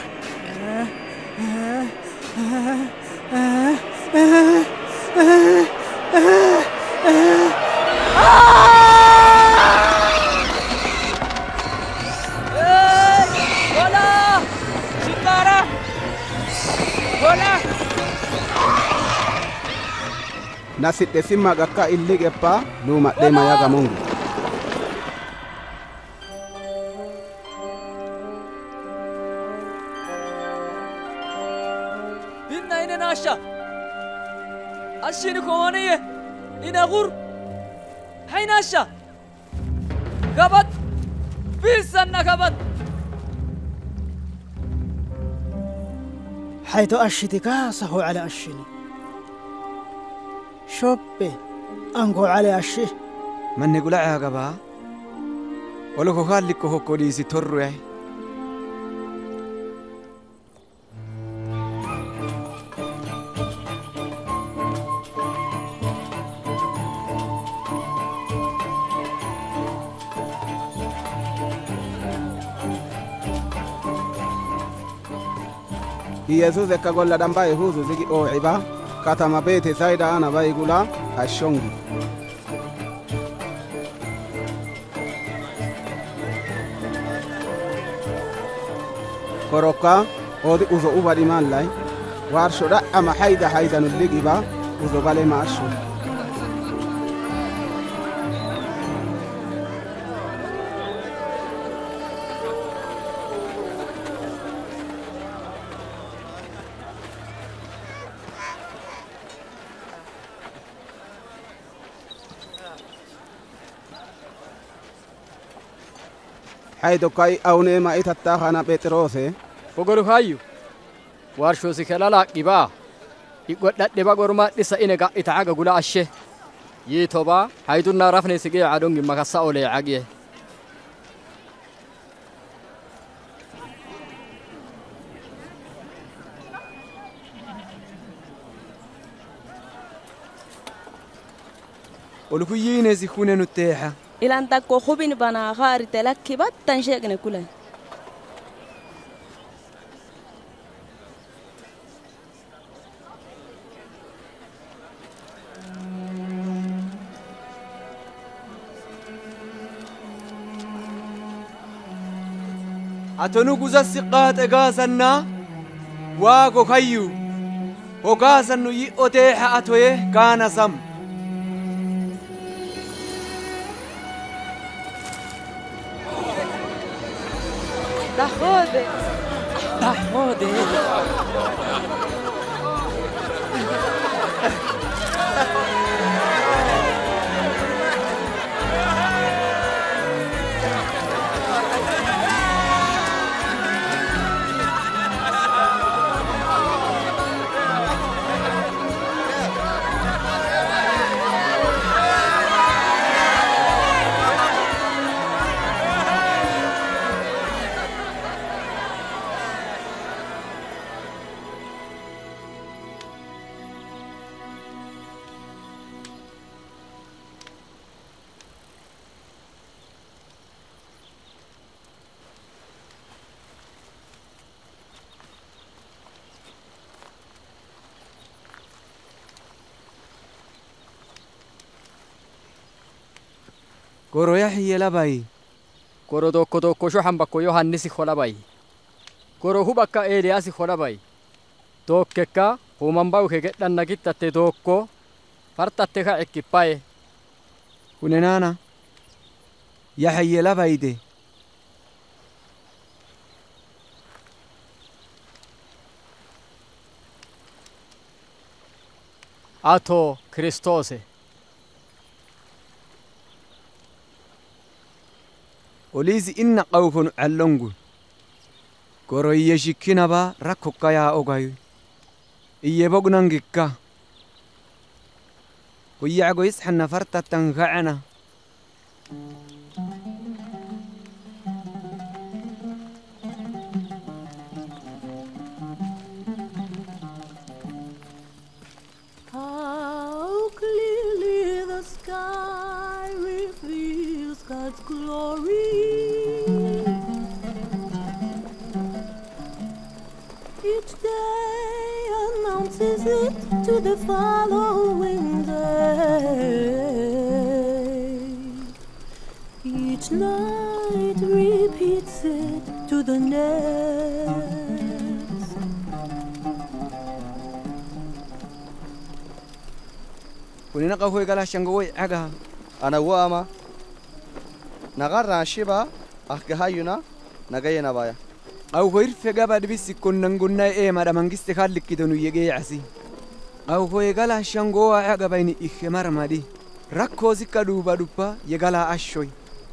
S10: bola sitara bola
S1: nasi desima gakka illigepa luma dema yaga mungu
S5: Asha, Ashini Komaniye, Inagur, Hainasha, Gabat, Pisan Nakabat.
S8: حيث أشتكا سهو على أشني شوبي أنقو على أشي
S12: من نقول يا جبا ولو خالك هو كوليسي تروي
S1: Yesus ekagolla damba yehuzu zigi oiba kata mabete zaida ana baigula ashongi koroka odi uzo ubadi manlai warsho da ama haida haida nuligiba uzo bale maasho حيث كاي أوني ما إتتاخنا بتروسه
S14: بقولوا هايو وارشو سكلا لا كبا iqwadhadhe bagorma dhisa inega itacaga gula ashe yiitoba haydunna rafne sige cadongi makasa ole cagiye
S12: ولكو يينيسي خونه نتيحة
S15: إلان تاكو خوبين بنا غاري تلكي بطن شيقنا كلها
S12: أتنو قوزا السقات إغاسنا واقو خيو وغاسنو يئتيحة أتويه كان سم
S15: Dahode.
S5: Dahode.
S12: Goro Yahya labai.
S14: Goro doko doko sho hambako Yohannisi kholabai. Goro hubaka Eliasi kholabai. Tokkeka humambau hegedan nagittatte doko fartatte ka ekkipai.
S12: Kunenana Yahya labai de.
S14: Ato Kristose.
S12: Olizi inna qawfun allongu. Goro yeshikina ba rakokka ya ogayu. Iye bognangikka. Kuyago ishanna fartatan ga'ana.
S19: How clearly the sky reveals God's glory. Each day announces it to the following day. Each night repeats it to the next.
S12: Kunina qawwe gala shangoy aga.
S13: Ana wama nagarra shiba ahkahayuna nagayena baya.
S12: أو غير في جبل بس كنا نقولنا إيه ما دام نجست خالك كده نيجي عسي أو هو يقال شنقوا عقبين إخمار مادي ركوزي كدوبا دوبا يقال عشوي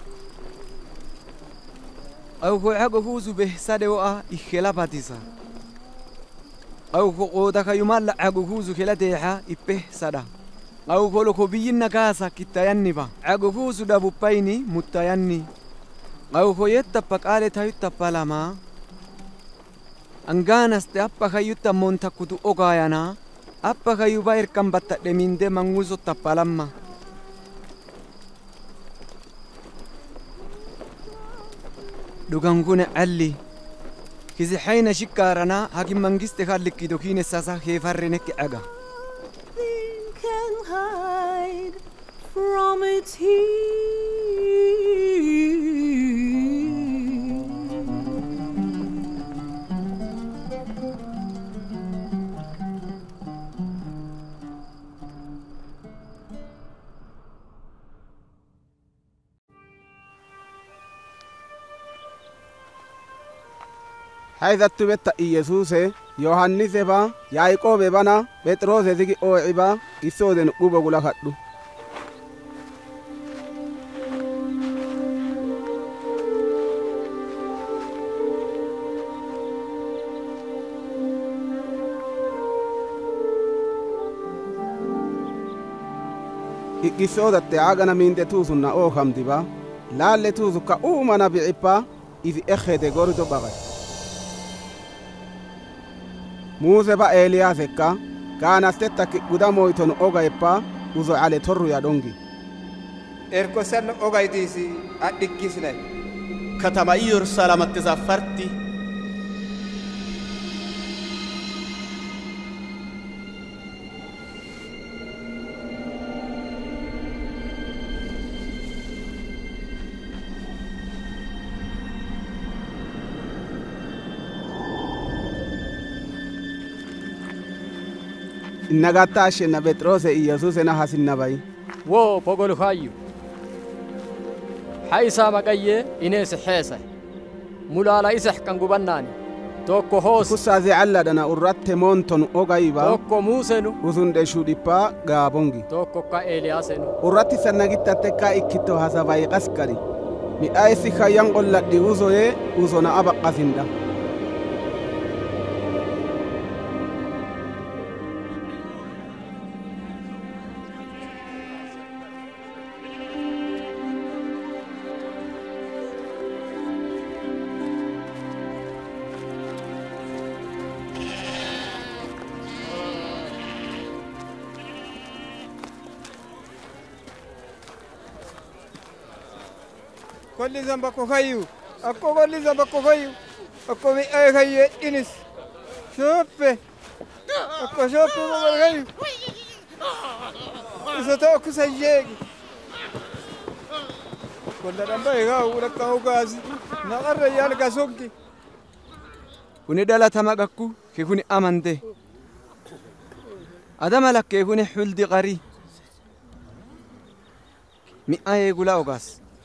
S12: أو هو عقوزو به سادوا إخلا باتيسا أو هو قودا كيمال عقوزو كلا ديها إبه سادا أو هو لو بيجينا كاسا كتايني با عقوزو دابو بايني متايني أو هو يتبقى على تايو تبالما Angganas te appa kayu tamonta kutu ogayana appa kayu bair kambatta deminde manguzo tapalamma dugangune alli kizi hayna shikarana hakim mangiste khaliki dokine sasa hefarrenek aga
S19: Can hide from its heat.
S1: هذا تبت يسوع يوحنس با يعقوب بنا بطرس ذيك او عبا يسودن قوبا غلا خدو iqisoodatte agana minde tuusunna oo kamdiba laalle tuusukka uumana bicippa ifi ekhede gorido bagay muuse ba eeliyaasekka kaanastetta ki'guda moyton ogayeppa uzo ale torruya dhongi
S13: erko sanno ogaytiisi adhikkisne
S20: ከተማ ኢየሩሳሌም ተዛፈርቲ
S1: innagatta ashenna phexrose iyyesuusena hasinnabay
S14: wo pogol hayyu haysa magaye ines xeesa mulala isah kan gubannaani tokko hoos
S1: kusazi alladana urratte monton ogayba
S14: tokko muusenu
S1: usunde shudippa gaabongi
S14: tokko ka eliasenu
S1: urratti sannagittatte ka ikkitto hasabay qaskari mi aysi khayan qolladdi uzoye uzona abaqasinda
S6: كل زنبك وخيو أكو كل زنبك وخيو أكو مي أي خيو إنس شوفي أكو شوفي ما خيو إذا تأكو سيجي كل رمبا يغاو لك هو غازي نغر ريال غاسوكي كوني دالا تماغاكو كي كوني أمانتي أدام لك كي كوني حلدي غري مي أي غلاو غاس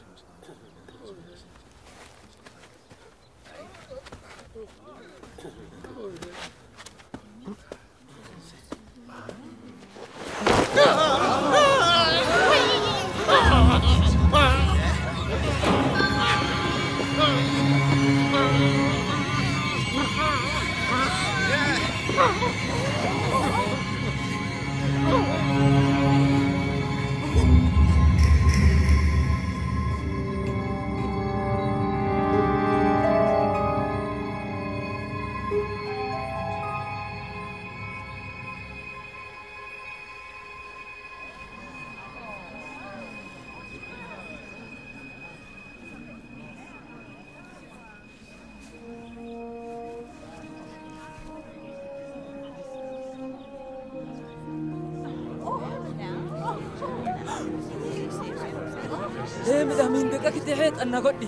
S5: ليه مده من دقك تحيت أنا قدي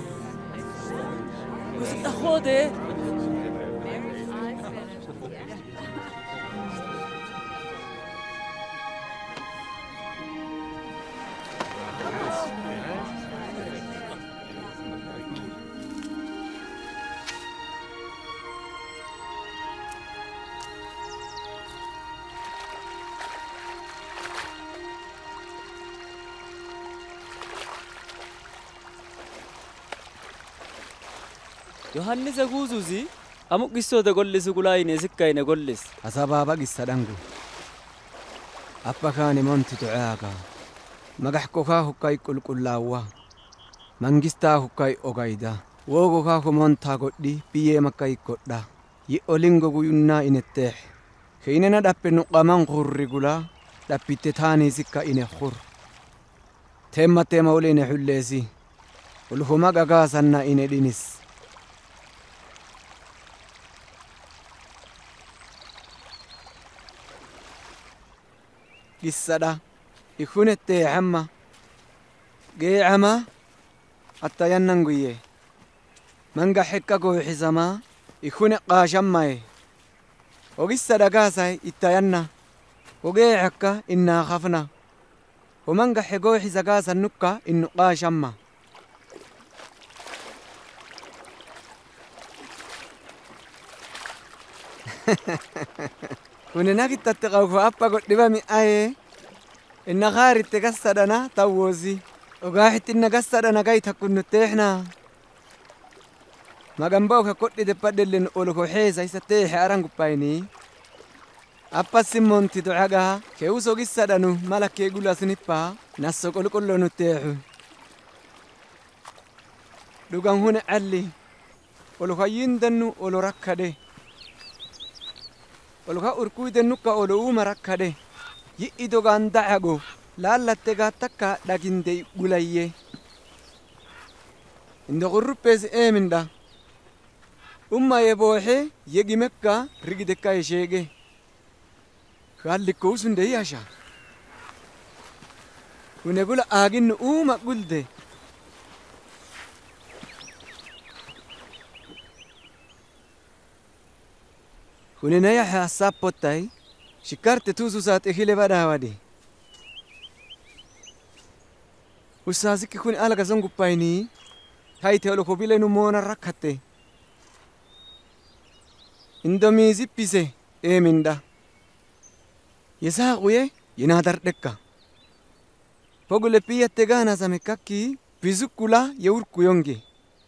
S5: وزد أخوده yohannis guuzuzi amuk gissoota gollisu gulaayine sikkayine gollis
S6: asabaaba gissadhangu appa kaani monti tucaaga magax kokaa hukkay qulqullaawwa mangistaa hukkay ogayda woogo kaaku montaa godhi biyyee makkay godha yi olingo guyunnaa inetteex keinena dhappe nuqqaman qurri gulaa dhappitte taanii sikka ine qur teemmattee mawliine xulleesi ulhuma gagaasanna ine dhinis قصدا يكون التعمى جيعما حتى يننقيه من قحكا قوي حزما يكون قاشماي وقصدا قاساي التينا وجيعكا إنا خفنا ومن قحكا حزا قاسا نكا إنو قاشما ونناك تتقوف أبا قد بامي آيه إن غاري تقصدنا تووزي وقاحت إن قصدنا قاي تكون نتيحنا ما قنبوك قد دبادل لن أولوكو حيزا يستيح أرانكو بايني Appas monti du'aga ke uso gissadanu malake gula snippa nasso qolqollo nutteehu dugan hune alli olo kayindannu olo rakkade olo ka urkuidennu ka olo uma rakkade yi'i dogan da'ago lallatte gatakka daginde gulayye indo qurruppes eminda umma yebohe yegimekka rigidekka yeshege Galli kousun de yasha. Unegula agin uma gulde. Kunena ya hasab potai. Shikarte tuzu saat ehile bada wadi. Usaziki kun ala gazongu paini. Haite olo kobile nu mona rakate. Indomizi pise eminda. Yesaquye yinadar dekka pogule piyate gana samekaki bizukula yurku yonge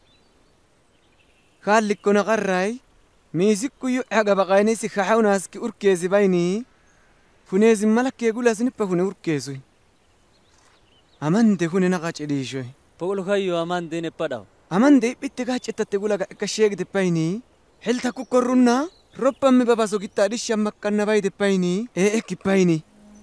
S6: khallikuna qarray mizikku yu aga baqayni si khawnas ki urkezi bayni funezi malakke gula sinippa fune urkezu amande kune naqa cidisho
S5: pogul khayyo amande ne padaw
S6: amande bitte ga cittatte gula ka shegde bayni hilta ku korrunna Roppammi babaso gitta disha makkanna bayde payni e ekki payni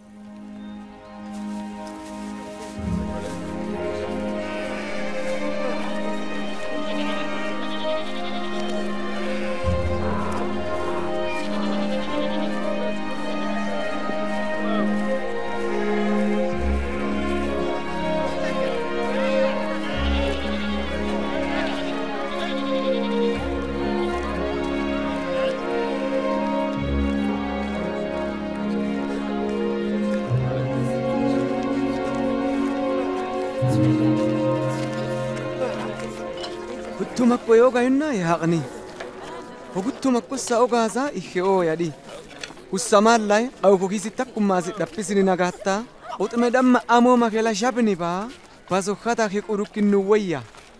S6: Tumakko yoga yunna yaqni hoguttumakko sa ogaza iheo yadi kusamallai au kokisi takkumasi dappisini nagatta utme damma amo makela shabni ba bazo khata khi qurukkinnu wayya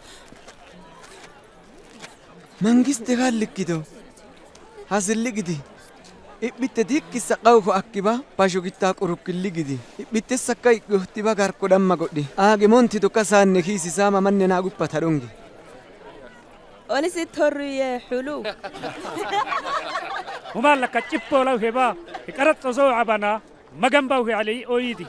S6: mangiste gallikido hazilligidi ibbitte dikkisa qawko akkiba basho gitta qurukkilligidi ibbitte sakkai gohtiba garko damma goddi age monti to kasanne khisi sama manne na guppata dongi
S15: ونسي توري حلو
S7: وما لك تشبو لو هبا كرت تصو عبنا ما جنبه علي أويدي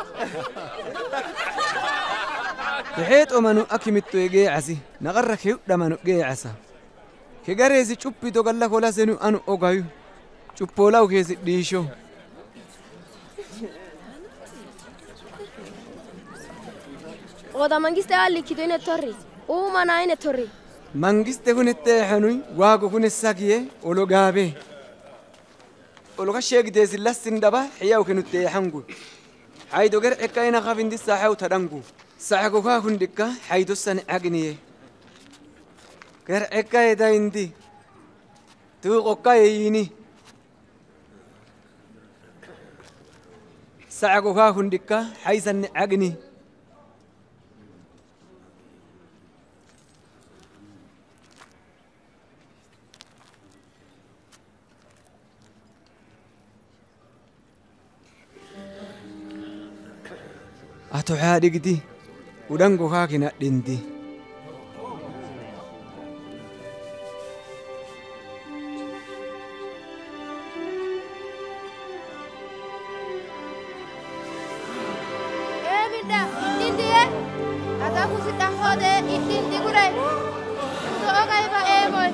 S6: بحيث أمانو أكيمتو يجي عسي نغرك يو دمانو جي عسا كجاريزي تشوبي تو قال لك ولا سنو أنو أوغايو تشوبو لو كيزي ديشو
S9: ودا مانجست علي كده نتوري وما ناين نتوري
S6: Mangiste kunette hanui wago kunessakiye olo gabe olo kashegde zilassin daba hiyaw kunutte hangu haydo ger ekayna khafindi sahaw tadangu sahago ka kundikka haydo san agniye ger ekayda indi tu qokkayini sahago ka kundikka haysan agni Ato hadigdi udango kakina dindi
S9: Eminda dindi e ata kusita hode dindi gurai so ogai ba emoy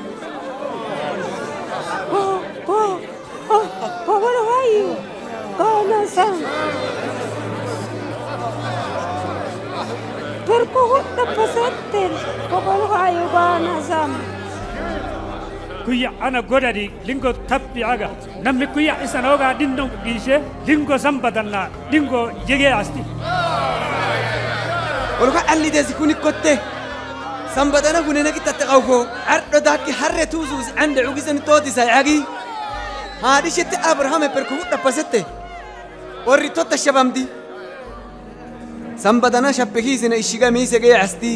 S19: Oh oh oh oh what are you oh no son Perko hutta pasatter kokolo ayo bana sam
S7: kuya ana godadi lingo tappi aga nammi kuya isanoga dindon dishe lingo sambadanna lingo jege asti
S6: ولك اللي ده يكون كتة سامبدنا كنا نكتة تقوفو عرض ذاك حرة توزوز عند عجزن تودي سايعجي هذه شيء أبراهام بركوت تبصته وريتوت الشباب دي سامبدنا شبكي سنا إشيجا ميسة جاي عستي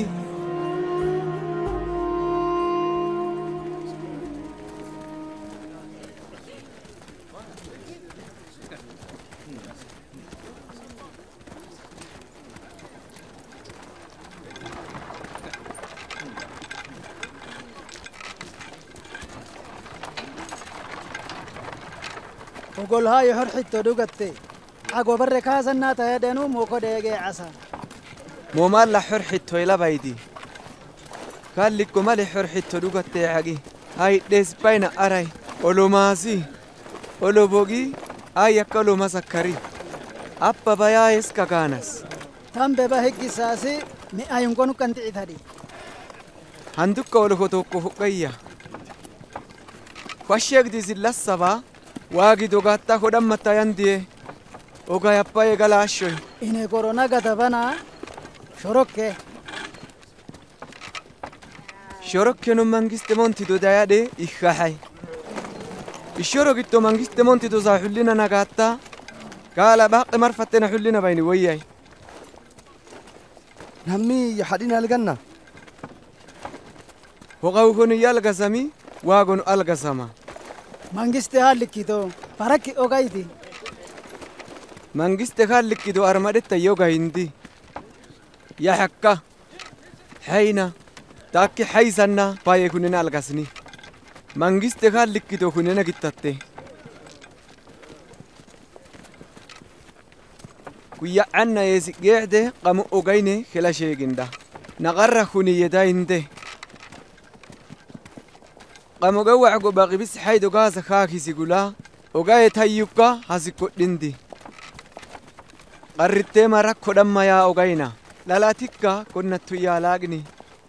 S8: وقول هاي حرحتو دوغتي عقو بري كاسنا تهدنو موكو ديغي عسا
S12: مو مالا حرحتو إلا بايدي قال لكم مالي حرحتو دوغتي عقي هاي ديس باينا أراي أولو ماسي أولو بوغي آي أكلو مسكري أبا بايايس كاكانس
S8: تنبه بهيكي ساسي مي آيون كونو كنتي عثاري
S12: هندوك أولو خطوكو فقايا فاشيك دي زلا السبا واقي دوغاتا خدام متاين دي وغا يبا يغالا شوي
S8: إنه كورونا غتبانا شروكي
S12: شروكي نو منغست مونتي دو دايا دي إخاحي الشروكي تو منغست مونتي دو زاحلنا نغاتا قال باقي مرفتنا حلنا بيني وياي
S21: نمي يحدينا الجنة
S12: وغاوغون يالغا سامي واغون ألغا سما
S8: منغست هالكيدو فرقي أوغايدي
S12: منغست هالكيدو أرمادتا يوغا هندي يا حكا حينا تاكي حيسانا باي كوننا ألغاسني منغست هالكيدو كوننا جتاتي كويا عنا يزي قاعدة قامو أوغايني خلا شيغندا نغرى خوني يداينده قامو قوع عقو باقي بس حيدو غازا خاكي سيقولا أوغاية تايوكا هاسي كودندي قررتي مرك خدام يا أوغاينا لالا تيكا كنا تويا لاغني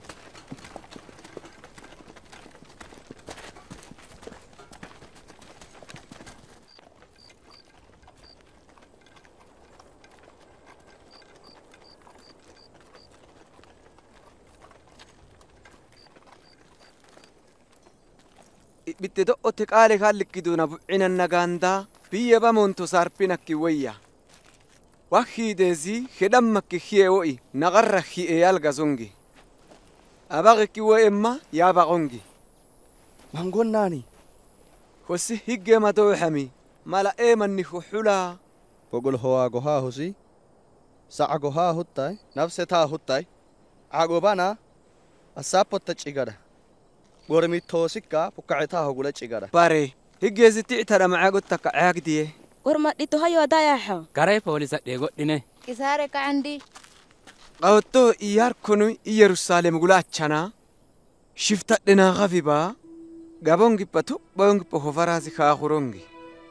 S12: بتدو أتقالي خالك كدونا بعنا النغاندا بيبا مونتو ساربينك ويا وخي ديزي خدمك خيوي نغر خي يالغا زونغي أباغك وإما يا باغونغي
S21: مانغون ناني
S12: خوسي هيجي ما توحمي مالا إيمان نخو حلا
S21: بقول هو أغوها هوسي ساعغوها هوتاي نفسي تا هوتاي عغوبانا أسابو تجيغادا غورمي توسيكا بقعتها هقولة شجرة.
S12: باري هيجي زتي ترى معاك تك عقديه.
S15: ورما دي تهيو دايحة.
S18: كاري بوليس ديغو دينه.
S15: كسارك عندي.
S12: أوتو إيار كونو يروسالم غلا تشانا. شفت لنا غفيبا. غابونغي باتو بونغ بخوفرازي خاخورونغي.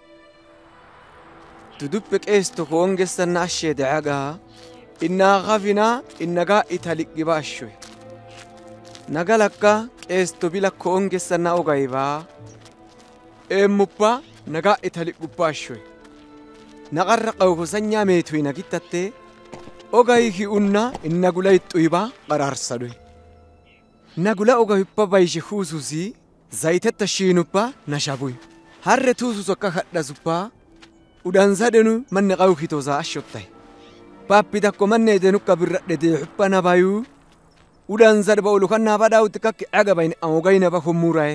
S12: تدوبك إستو كونغ سنا شيد عجا. إننا غفينا إننا إتاليك جباشوي. nagalakka qeestobila koongessanna ogaybaa eemmuppa nagaa itali gubbaashshoy naqarra qawkosanyaa meetuy nagittatte ogay hi'unna innagula ixxuybaa qaraarsadoy nagula ogayuppa bayshe huususi zaytetta shiinuppa nashabuy harre tuususokka kadhasuppa udansadenu manne qawkitoosaa ashshottay paappidakko manne edenukka birradhe deexuppa nabayuu udan zarba ulu kan naba daud kak aga bain amogai naba khumurai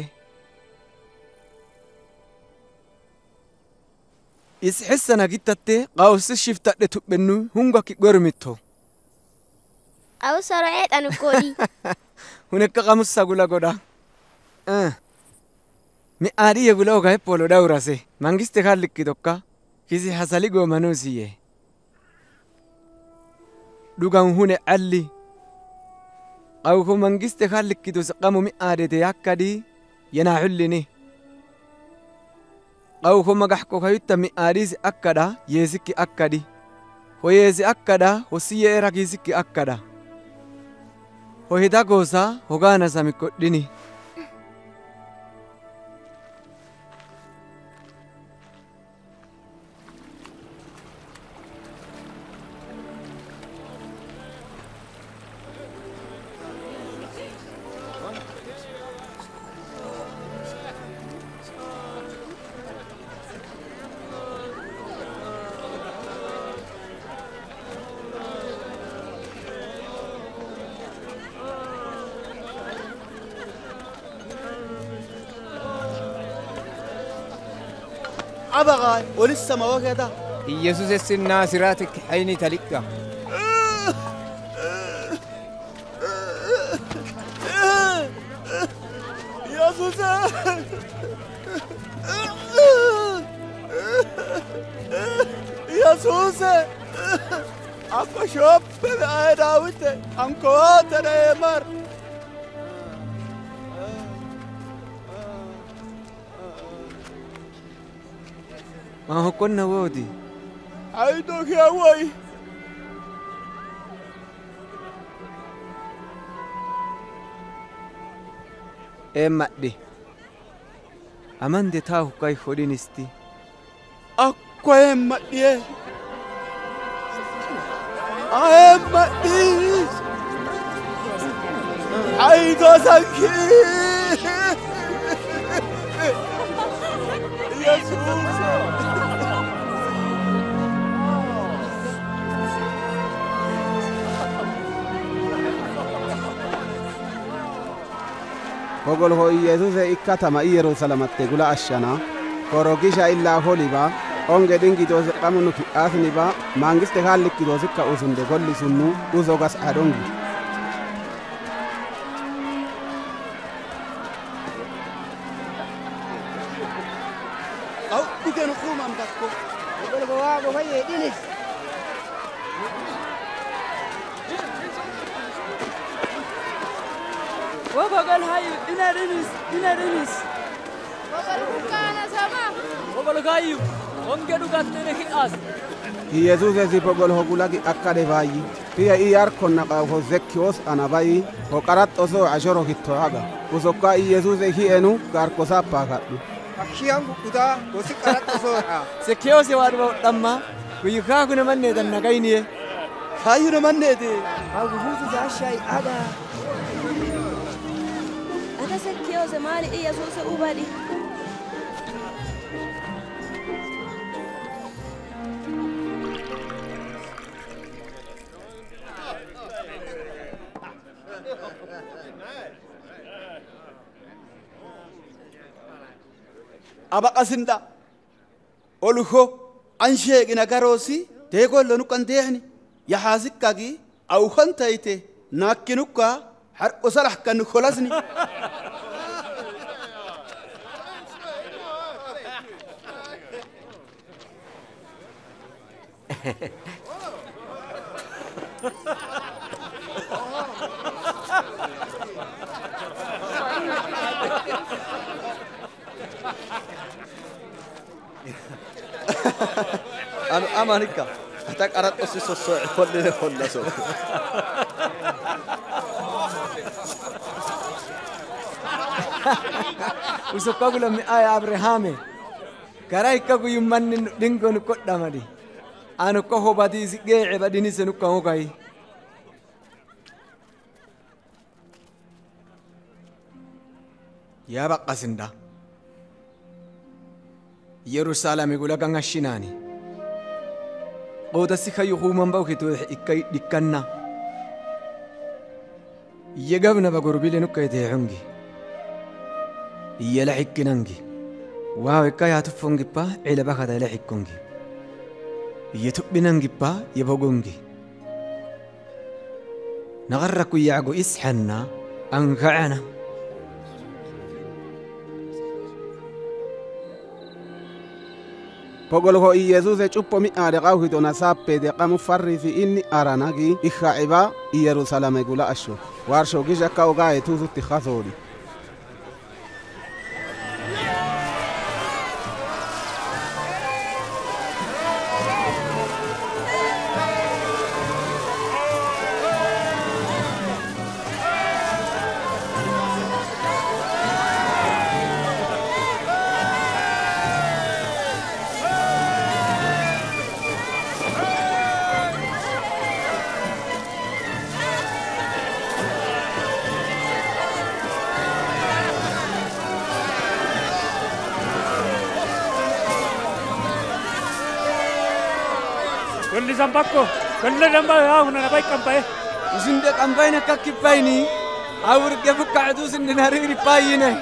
S12: is hissana gittatte qaws shifta de tubenu hunga ki gormitto
S9: aw saraet anu kodi
S12: hunekka qamus sagula goda eh mi ari yegula ogai polo daurase mangiste khallik dokka kisi hasali go manusiye dugan hune alli أو هم منجست خالك كده سقامو مئة ياكدي يناحلني أو هم مجحكو خيوتا مئة أكدا يزكي أكدي ويزي أكدا وسيه راكيزكي أكدا وهدا غوزا هوغانا ساميكو ديني
S21: أبغى ولسه ما وجده
S6: يسوع السنة سراتك حيني تلقى
S21: يسوع
S13: يسوس أكو شوب بأي داوته أنكو تريمر
S6: ما هو كنا وودي
S13: عيدك يا وي
S6: إما دي أمان دي تاهو كاي خودينستي
S13: أكو إما دي إما دي عيدو سنكي يسوس
S1: Fogol ho Yesus ikkatama i Yerusalematte gula ashana korogisha illa holiba onge dingi doze qamunu ki asniba mangiste hallikki doze ka usunde golli sunnu uzogas adongi
S13: أو بيجي نقوم عم تكو
S16: يقول بواقو هي دينس
S3: وبقول هاي إنا رنس إنا رنس
S9: وقال كان سما
S5: وقال كايو ongedu gattene ki as
S1: Yesus ezi fogol ho gulagi akkade bayi hiya i yar konna qa ho zekkios anabayi ho qarat oso ashoro hitto aga usokka i Yesus hi enu gar ko sappa kaddu
S12: Akhiyan kuda gosi qarat oso ha sekkios wadu damma kuyi ka kuna manne dan nagaini
S13: kayu na manne de
S16: ha guhuzu za shay aga
S15: Ata sekkios mali iya Yesus ubadi
S13: abaqasinda oluho ansheegina garosi teegollo nukan deehni yahaasikkagi awhantayte naakkinukka harqo salax kan kolasni
S21: anu amanika hata qarat osi soso kolle kolla so
S12: usokka gula mi ay abrahame karai ka gu yummanni dingon koddamadi anu ko hobadi gee badini senu ka hogai ya baqasinda Yerusalem gula ganga shinani qoda sikhayu human bawkito ikay dikanna yegabna bagorbile nukayte hungi yela hikkinangi waaw kaya tufungi pa ila bakada la hikkungi yetubinangi pa yebogongi nagarraku yaago ishanna anka'ana
S1: Fogol ho Yesus e cuppo mi ade qawhito na sappe de qamu farrisi inni aranagi ikhaiba i Yerusalem gula asho warsho gisha kawga e tuzutti khasodi
S7: Quelli Zambacco, quelli Zamba una na bai kampai.
S12: Usinde kampai na kakkipai ni. Awur ke bukka adu sinde nariri pai ne.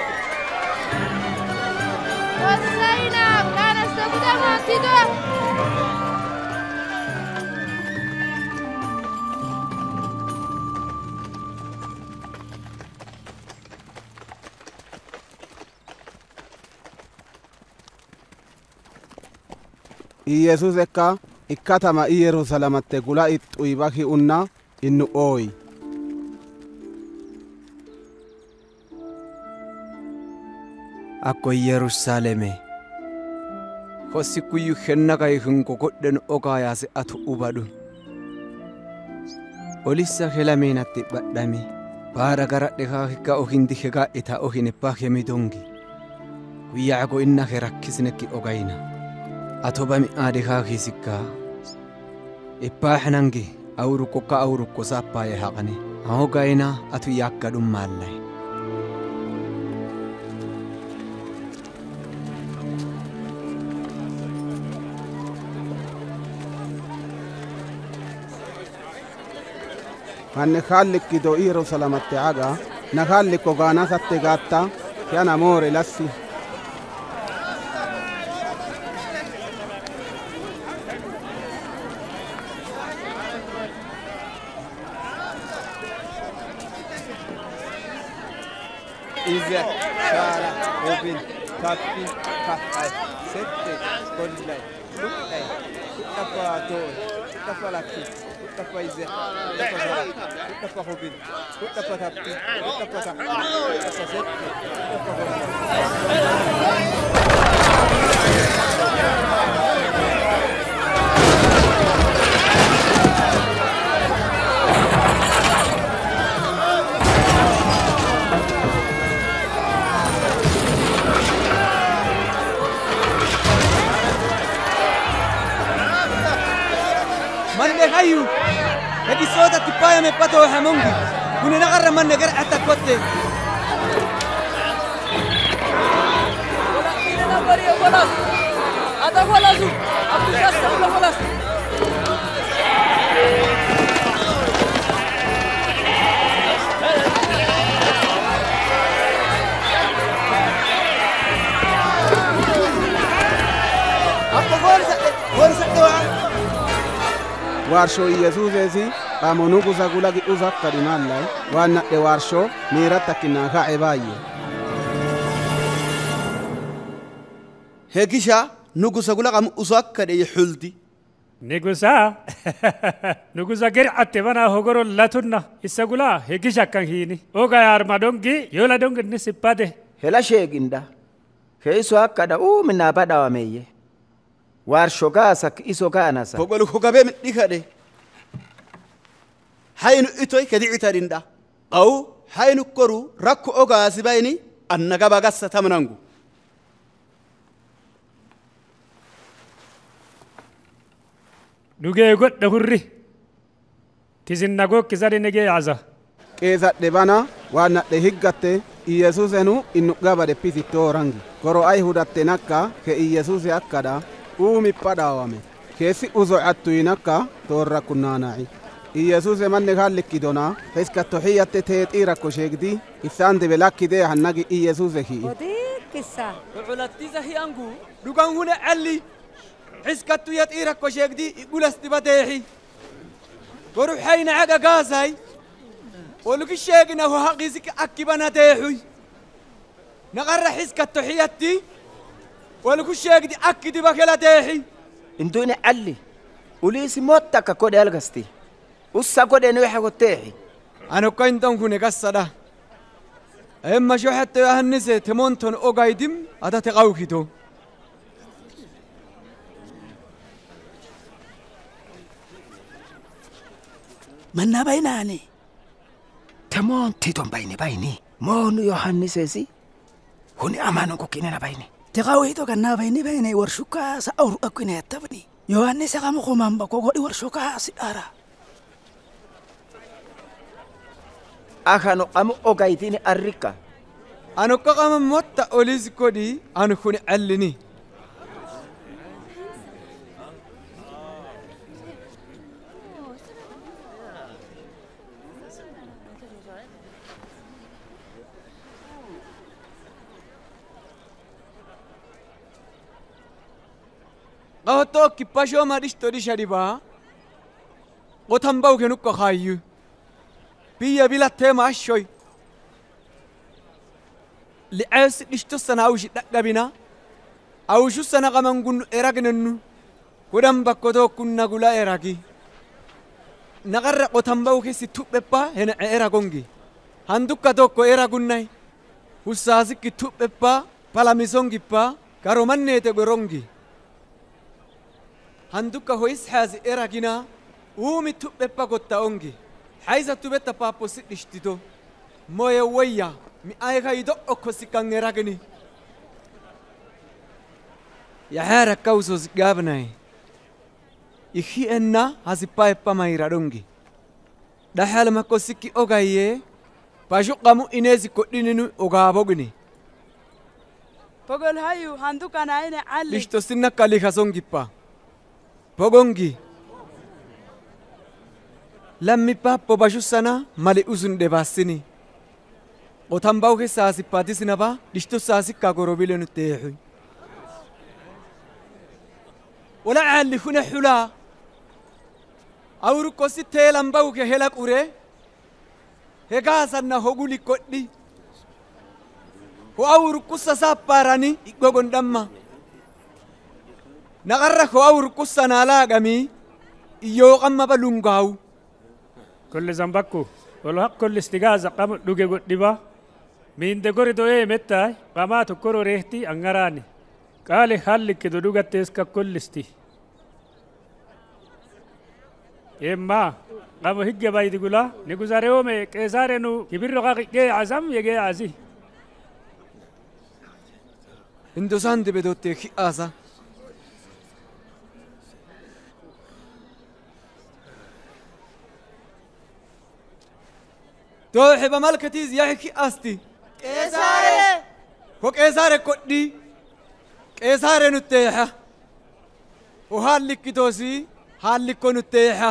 S9: وسينا كان استخدام تيجا
S1: iyesus ekka ikkatama i yerusalamatte gula ixxuybaki unna innu ooy
S6: akko yerusaleme hossi kuyyu hennakay hinko godhen ogayaase atu ubadu olissa helamenatti badhami baara garadhe kaakikka ohindi hega ita ohineppa hemidongi guyyaco inna he rakkisnekki ogayna atobami aade kaakisikka ippaaxnangi awrukkokka awrukko saappaye haqane ahogayna atu yakgadhum maallay
S1: manne kaallikki do i yerusalamatte aga na kaallikko gaanasatte gaatta yana moore lassi
S10: Ize, Shara, Robin, Kapi, Kapai, Sette, Golilai, Lukai, Utapa Doi, Utapa Laki, Utapa Ize, Utapa Shara, Utapa Robin, Utapa Kapi, Utapa Kapi, Utapa Sette, Utapa
S12: manne hayu hadi sota tipaya me pato hamongi kuni nagarra manne gar atta kotte
S5: wala ina bari wala ada wala zu abdu jasta wala wala
S10: Apa gorsa gorsa doa
S1: warsho iyesuzesi qamonugusa gulagi uzakkadi mallay wannadhe warsho miirattakinna ka'e baayye
S20: hegisha nugusa gula qam uzakkade yhuldi
S7: Negusa nugusa ger atte bana hogoro latunna isagula hegisha kan hini oga yar madongi yola dongi nisipade
S16: hela sheginda heiso akkada u minna bada wa meye warsho gasak iso ganasa
S20: bogolu hogabe midikade haynu itoy kadi itarinda aw haynu koru rakko ogasi bayni annaga bagassa tamnangu
S7: duge godda hurri tisinnago kizari nege yaza
S1: qeesadhe bana waannadhe higgatte iyyesusenu innu gabade pisittorangi koro ayhudatte nakka ke iyyesuse akkada uumippadhaawame keessi uzo attuyinakka toorra kunnaana'i iyyesuse manne kaallikkidona heskatto hiyyatte teexiirakko sheegdi isaan debe lakkide hannagi iyyesuse hi'i
S4: odikkissa
S5: uculattiisa hi'angu
S12: dugan hune alli حسكتو يطيرك وشيكدي يقول استباتيحي وروح حين عقا قاساي ولك الشيقنا هو حقيسك أكبنا تيحوي نقر حسكتو حياتي ولك الشيقدي أكدي بكلا تيحي
S16: انتوني علي وليسي موتك كودي الغستي وسا كودي نوحي كتيحي
S12: أنا كنتم كوني قصدا إما شو حتى يهنسي تمونتون أوغايدم أتا تقاوكيتو
S16: manna baynani tamon titon bayni bayni monu yohannisesi huni amanu ko kinena bayni
S8: tiqawito kanna bayni bayni warshuka sa awru akune tabni yohannis qamu khumamba ko godi warshuka si ara
S16: akhano qamu ogaitini arrika
S12: anu ko qama motta olis kodi anu khuni allini قهتو كباشو ما ريشتوري شريبا قطنباو كنوكو خايو بيا بلا تيما الشوي لعاس ريشتو سنة أوشي تقبنا أوشو سنة غمان قنو إراغننو kudhan bakko tokkunna gula eragi naqarra qotan ba'u keessi tupheppa hena eragongi handukka tokko eragunnay hussaasikki tupheppa palamisongippa garomanneete gorongi handukka hoyis haazi eragina uumi tupheppa gotta ongi haysa tubetta paappo sidhishtito moye wayya mi ayka ido okko sikkan eragini yaxaara kawsos gaabnay ikhi enna hasippa eppa mayra dongi dhaxal makko sikki ogaye pashuqamu inezi kodhininu ogaabogini
S3: pogol hayu handukana ine ali
S12: lishto sinna kali kasongippa pogongi lammi pappo bashussana mali usun debassini qotan bawu ke saasippatisina ba lishto saasikka gorobilenu teexuy wala ali huna hula awru kosi teelan bawu ke hela qure hegaasanna hoguli kodhi ho awru kussa sapparani iggogon damma naqarra ho awru kussa naalaagami iyoo qamma balungaawu
S7: كل زنبكو والحق كل استجازة قام دوجي قدبا من دغوري دوي متى قاما تكرو ريحتي انغراني قال حل كدو دوغا تسكا كل استي اما قام هيج باي دغلا نغزاريو مي كيسارنو كبير رقاقي عزم يجي عزي
S12: اندو ساندي بدوتي خي ازا توحي بملكتيز يحكي أستي قيساري هو قيساري كودي قيساري نتيحة وهالك كدوسي هالك نتيحة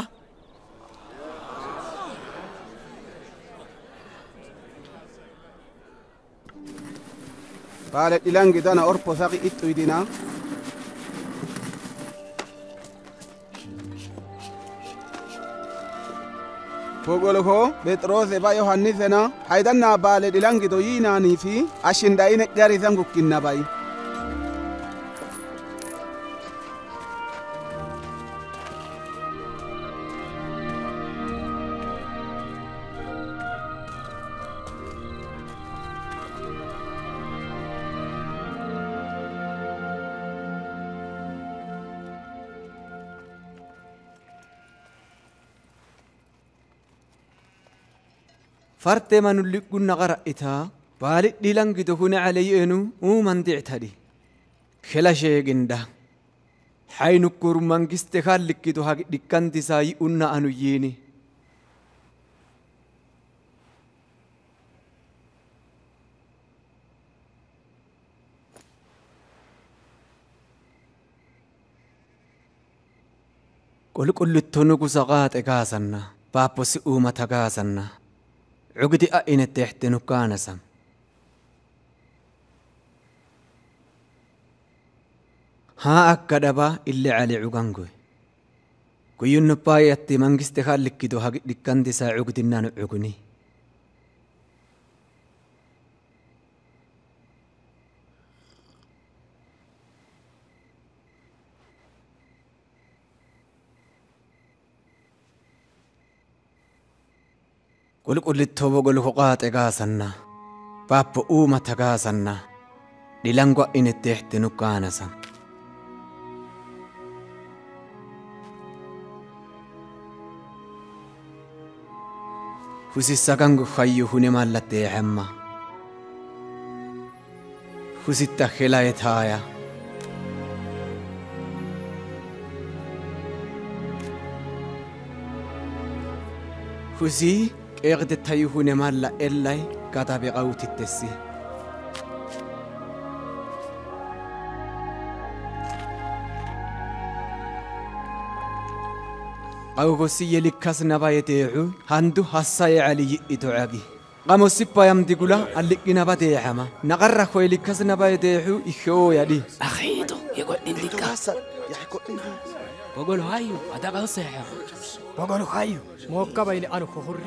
S1: قالت إلانجي دانا أوربو ثاقي إتو يدينا Pogolo ko Petrose ba Yohannisena haydanna baale dilangi do yinani fi ashinda ine jari zangu kinna bai
S12: فرتي من اللي كنا قرأتها بالي ديلانجي تكون علي إنه ومن دعتها خلا شيء جندا حين كور من جستخال لك تو هاك دكان تساي أنا أنو يني كل كل التنوك سقات إكاسنا بابوس أوما تكاسنا عقدي أين تحت نكانسا ها أكدبا اللي علي عقانقوي كيون نبايتي منجست خالك كدو هاك دكان دسا عقدي نانو عقني قل قل التوبة قل فقات إغاسنا باب أوما تغاسنا للانقوى إن التحت نكانسا فسي ساقنقو خيو هنما لتيحما فسي التخلاية هايا فسي إغد تيهون مالا إلاي كتاب غوت التسي أو غسي لكاس نبايتيعو هندو حساي علي إتوعاقي قامو سيبا يمدي قولا اللي نباتي حما نقرر خوي لكاس نبايتيعو إخيو يدي
S18: أخيدو يقول إندي كاسر
S13: يحكو إندي
S18: بقول هايو أداق الصيحة
S14: بقول هايو موكا بيني أنا خور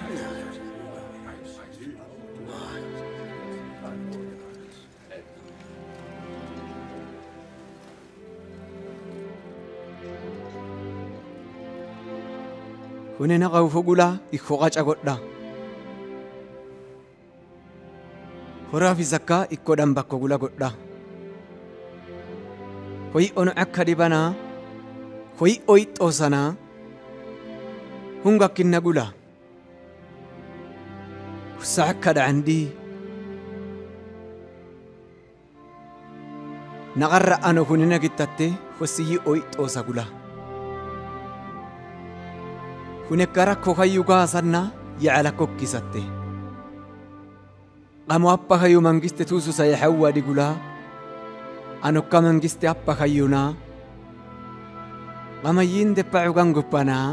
S6: hune naqaw fogula ikko qaca godha horaa fi zakkaa ikkoodhaan bakka gula godha hoyi ono akka dibanaa hoyi oyxoo sanaa hunga kinna gula hussa akka dhacandii naqarra ano hunina gittatte hossiyyi oyxoosa gula hunekka rakkoo kayyuu gaasanna yacala kokkisatte qamu appa kayyuu mangiste tuususa yaxawwadi gulaa anokka mangiste appa kayyunaa qamayyiin deppacu kan gubbanaa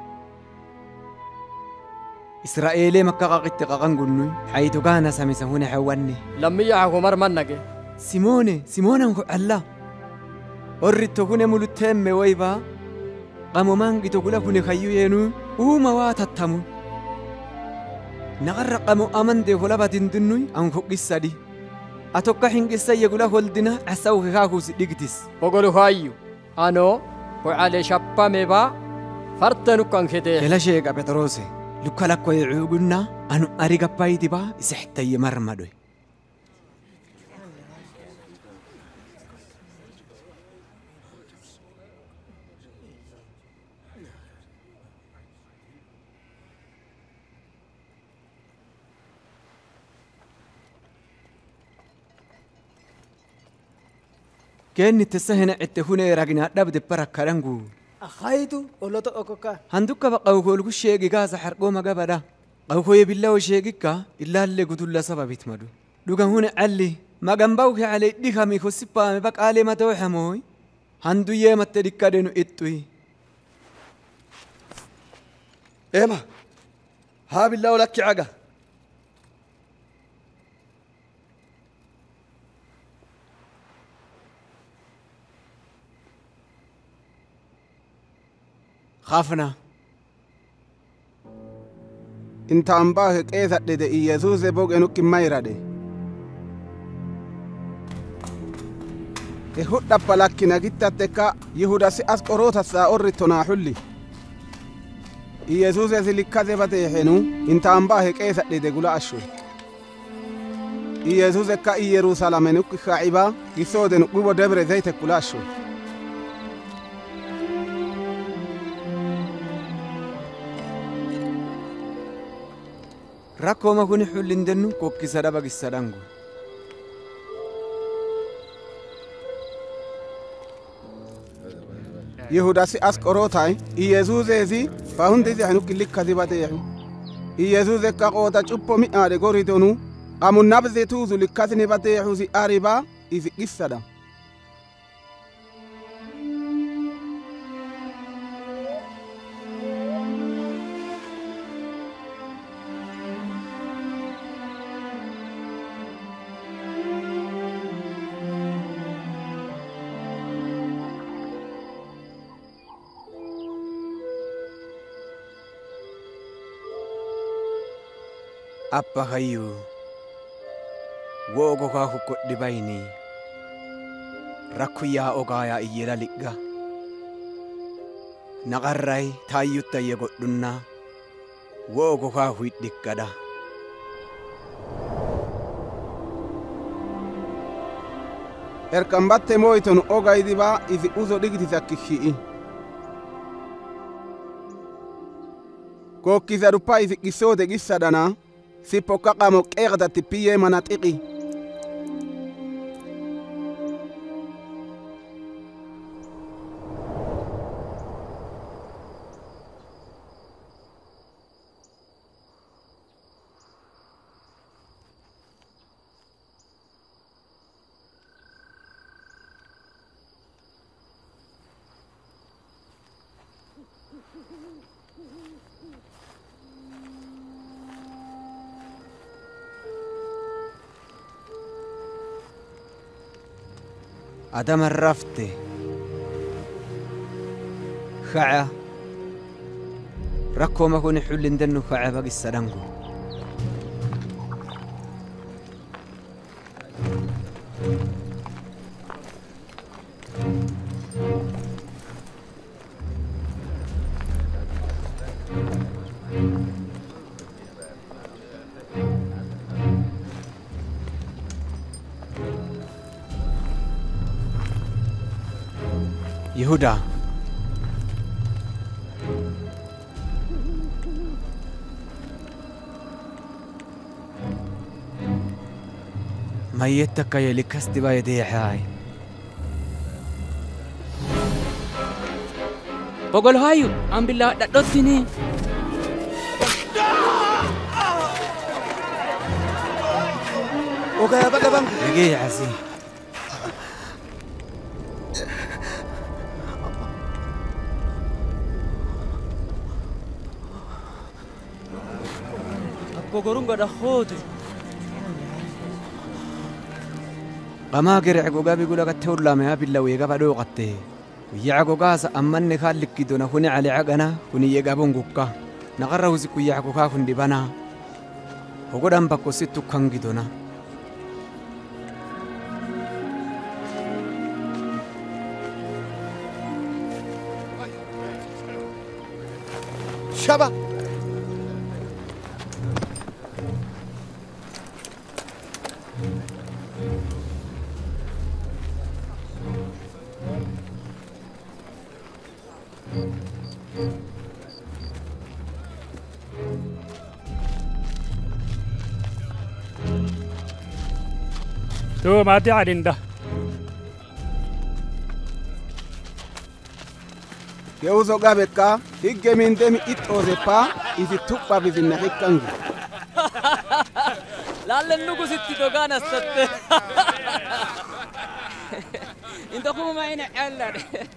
S6: israa'eelee makka qaqitte qaqan gunnuy xayitu gaana samisa hune xawwanne
S14: lammiyya hakumar mannage
S6: simoone simoonan ko alla orritto hune mulutteemme woybaa qamu mangito gula hune kayyu yeenu uuma waa tattamu naqarra qamu amande holabatindinnuy an hoqqissadi atokka hinqissayye gula holdina asawu kekaakuusi dhigtis
S14: bogolu hayyu ano ho'ale shappameba fartanukkan ketee
S6: kela sheeqa phexiroose lukka lakkoye cuugunna anu ari gappayidiba isixtayye marmadoy كأني تسهنا التهونة رجنا دبد برك كرنجو
S8: أخايتو ولا تأكوكا
S6: هندوك بقى وقول كل شيء جاز حرقو ما جبنا أو خوي بالله وشيء كا إلا اللي قلت له سبب يتمدو لو كان هنا علي ما جنبوك على دي خامي خسبا مبك علي ما توحموي هندو يا ما تريكادنو إتوي
S21: إما ها بالله ولك عجا
S6: خافنا
S1: انت امباه قيثت دي يسوس بوغ انوك مايرا دي يهود بلاكينا جتتك يهودا سي اسقروتا سا اوريتونا حلي يسوس زي كذبته حنو انت امباه قيثت دي غلا اشو يسوس كا يروسالم انوك خايبا يسودن بو دبر زيت كلاشو
S6: rakkoo makuni xullindennu kokkisa dhaba gissadhangu
S1: yehudasi asqorootay iyesuuseesi fahundisi hanu killikkasibateexu iyesuuse ka qoota cuppo mi'aade goritonu qamu nabse tuusu likkasinibateexusi ariba isi qissadha
S6: appa hayyu wogo ka ko koddi bayni rakkuya ogaya iyela ligga naqarray tayyutta ye goddunna wogo ka huiddikkada
S1: erkambatte moytonu ogaydiba isi uzo dhigiti sakkikhi'i kokkisa duppa isi qissoote qissadhana sipokka qamo qeeqata tippiyee mana xiqi
S6: adam arrafte kha'a rakkoo makuni xullindennu kha'a bagissadhangu يهودا ما يتك يلكست بايدي حاي
S18: بقول هايو ام بالله ددوتني
S21: اوكي بقى بان
S6: يجي عزيز
S5: Pogorunga da khodi.
S6: قما قرع قوقا بيقول لك تولى ما بالله ويقا بدو قتي ويعقو قاس أمن خالك كدونا هني على عقنا هني يقابون قوقا نقرأ زكو يعقو كا هندي بنا وقدام بكو ستو كان كدونا
S21: شبا
S7: تو ما تعرين ده
S1: Keuzo gabeka higge min demi it ozepa isi tukpa bizina hikkangu.
S5: Lalle nugu sitti dogana statte. Into kuma ma ina alla.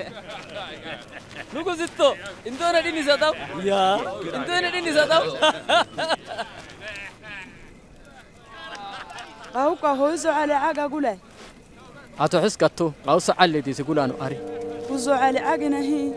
S5: Nugu sitto. Into na dini sataw. Ya. Into na dini sataw.
S3: قاوكا هوزو على عاقا قولاي
S14: أتو حسكتو قاوسو علي دي سيقولانو أري
S3: هوزو على عاقنا هي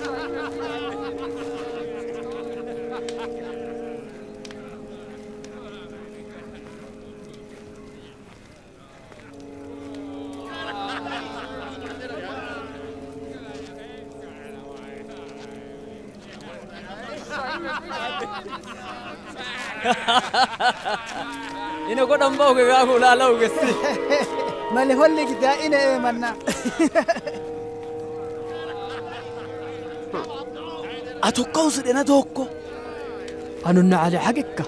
S5: Ino ko dambaw ke ga ko lalaw gesti
S8: mali holli gida ina e manna
S21: أتوقعوا سيدنا دوكو
S14: أنا على حقك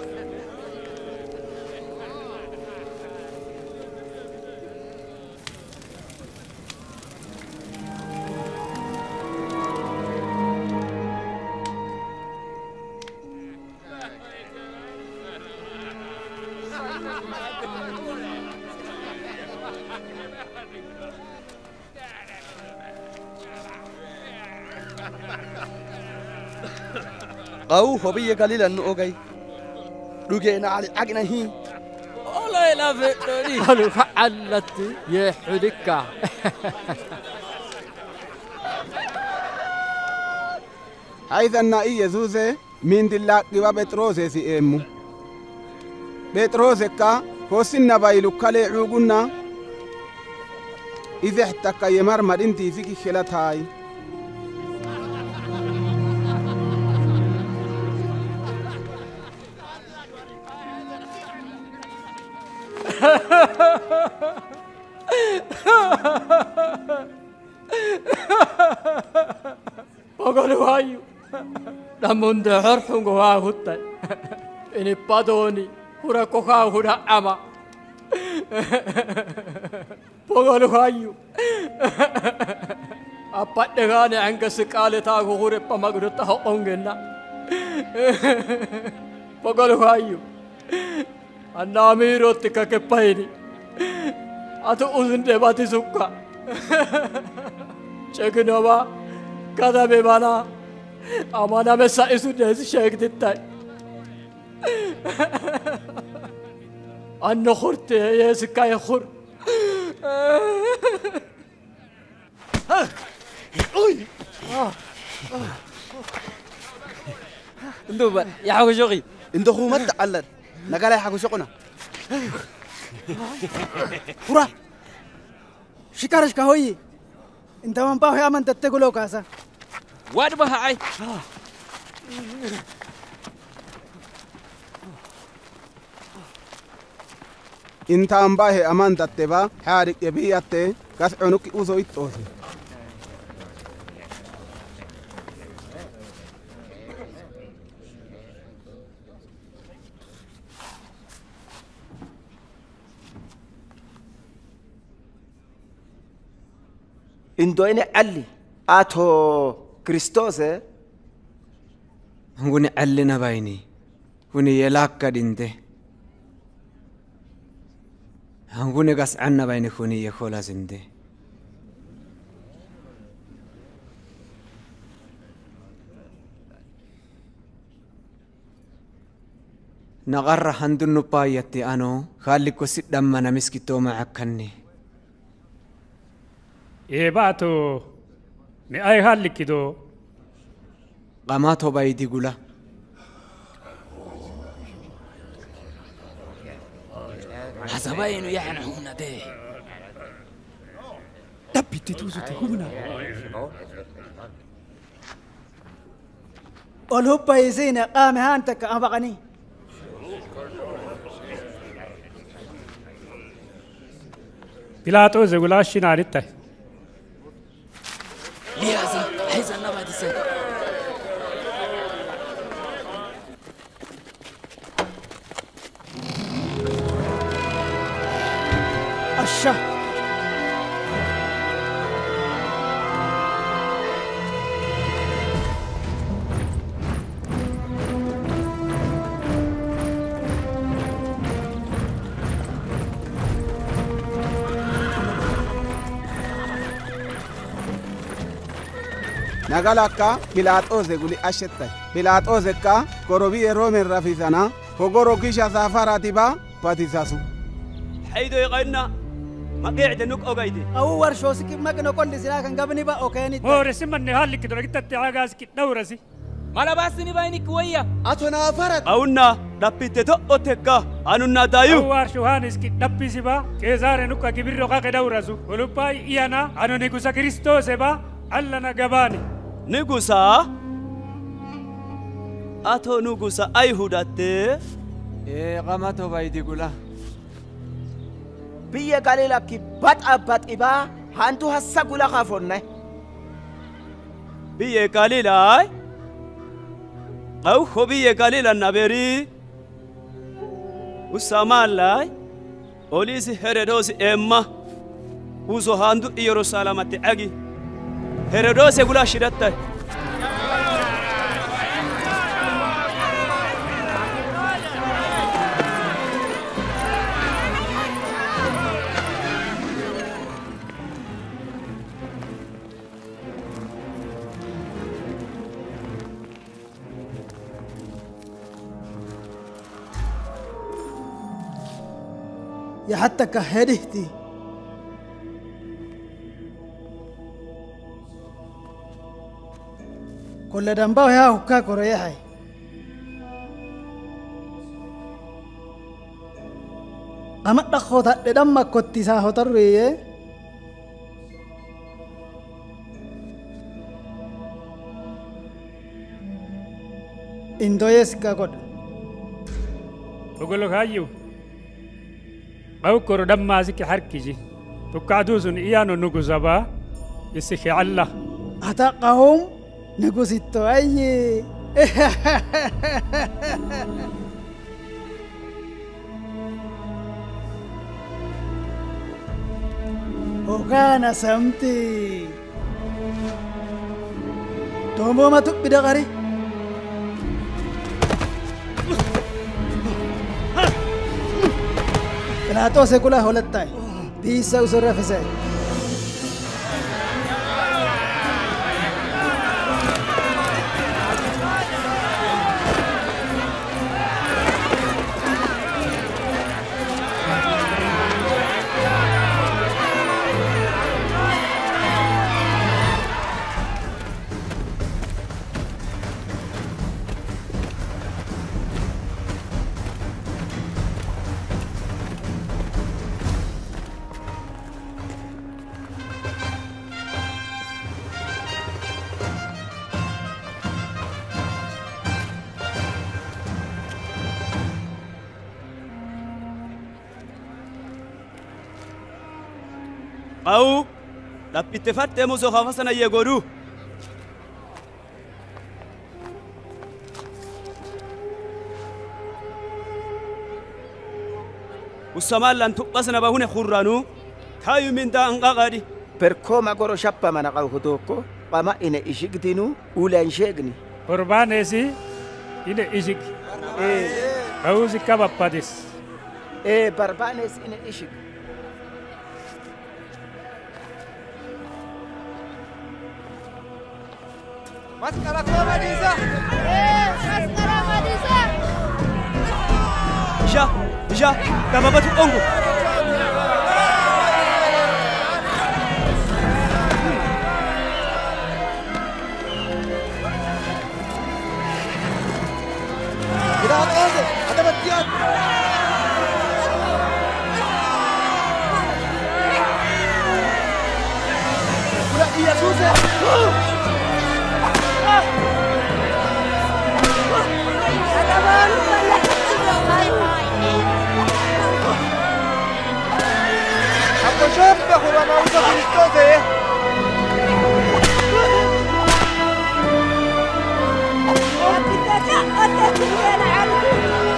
S21: قاو هبي قليلا نوغاي دوغينا علي عقنا هي
S5: والله لا فدوري
S14: قالوا فعلت يا حدكا
S1: هايذا النائي يزوزي من دلاك قبا بتروزي سي امو بتروزي كا فوسنا بايلو كالي عوغنا إذا احتكا يمر مدينتي فيكي خلات هاي
S14: Pagano hayo, namun dahar hungo hahutan, ini padoni, hura koha hura ama. Pagano hayo, apa dengan yang kesekali tahu hura pamagrut tahu ongenna. Pagano hayo, anami roti kakepaini, atau uzun debati suka. Cekinawa. Kada bebana, amana mesa isu desi şek dittay. Anno khurte yes kay khur.
S21: Oy.
S5: Nduba, ya hago jogi.
S21: Indo khumat ta'allad. Nagala hago shaquna.
S8: Fura. Shikarash ka hoyi. انت من باهو يا من تتقولوا كاسا
S5: واد بها اي
S1: انت امباه امان تتبا حارق يبيته كاس عنك اوزو يتوسي
S2: indoine alli ato kristose
S6: hunguni allina bayni huni yelakka dinte hunguni gas anna bayni huni yekola zinde نغر هندن بايتي أنو خالي كوسيد دم نمسكي توما عكني
S7: إيه باتو نأي خالي كدو
S6: قاماتو بايدي قولا
S18: حسباينو يعني هنا ده
S8: دبي تتوزو تهونا والهبا يزينا قام هانتك أبغني
S7: بيلاطو زغلا شناريتا
S18: ليازا حيز النبات السن
S8: الشه
S1: nagalakka Phiilaaxoose guli ashettay Phiilaaxoosekka korobiye roomen rafisana hogoro gisha safaratiba patisasu
S20: حيدو يغنى ما قاعد نك أوجيدي
S8: أو ورشوسك ما كنا كل سلاك نقبني بقى أوكيني
S7: هو رسم النهال لك درجة التعاقاس كتنورسي
S5: ما لباسني باينك ويا
S20: أتونا فرد أونا دبيت تأتيكا أنونا دايو
S7: أو ورشوهانس كتنبي سبا كيزار نكا كبير رقاق دورسو ولباي إيانا أنو نيكوسا كريستو سبا ألنا قباني
S20: نيكوسا أتو نيكوسا أيهوداتي
S6: إيه قاماتو بايدي قولا
S2: بيه قالي لك بات أبات إبا هانتو هسا قولا خافونا
S20: بيه قالي لاي أو خو بيه قالي لنبري وسامان لاي أوليسي هيرودوس إما وزو هاندو يروسالم تأجي هيرودوس يقولا شدته
S8: يا حتى كهدهتي كل دمباو يا هكا كوريحي أما دخوت دم كنت ساهو تروي إندويس كاكود
S7: بقول لك هايو أو كور دم ماسك حركيجي تقعدوزن إيانو نقزبا يسخي الله
S8: أتاقهم نقزتو أي وكان سمتي تومو ما تقبل غري Phiilaaxoose kula holattai biisa usurra fise
S20: أو لبيت فتة موزو خافسنا يجورو والسمال لن تقصنا بهون خرانو كايو من دا أنقاقدي
S2: perkooma goro shappa mana qabu tokko qama ina ishigdinu ulan sheegni
S7: Qurbaanesi ine ishig. Kawusi kabappadis.
S2: ee barbaanes ina ishig
S12: Maskara koma disa.
S9: Maskara madisa.
S12: Isha, Isha, kama batu ongo. Kita ada, ada batian. Udah iya susah. Aku coba kalau mau ke Kristus ya.
S19: kita tak ada kena alku.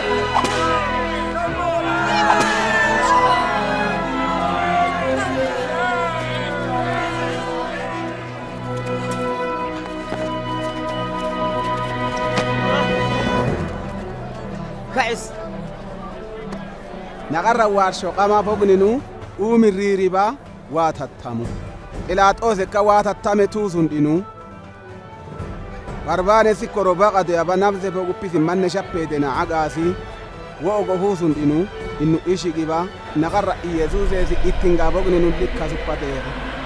S2: ka'is
S1: naqarra waarsho qamaa fogninu uumirriiriba waa tattamu ilaaxoosekka waa tattame tuusundhinu barbaanesi korobaqade aba nabze foguppisi manne shappeedena cagaasi wo'ogo huusundhinu innu ishigiba naqarra iyesuuseesi ittingaa fogninu likka suppateera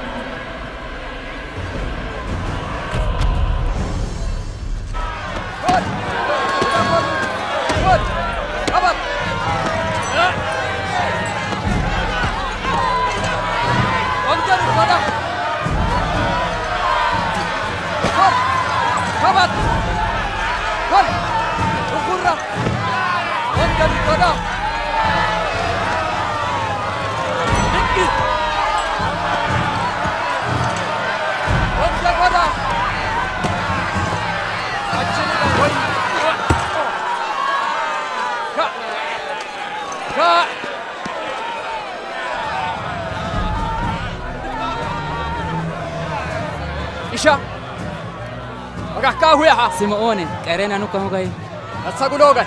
S14: Isha. Magakka huyaha.
S18: Simone, qeerena nuka hogai.
S14: Asaguloga.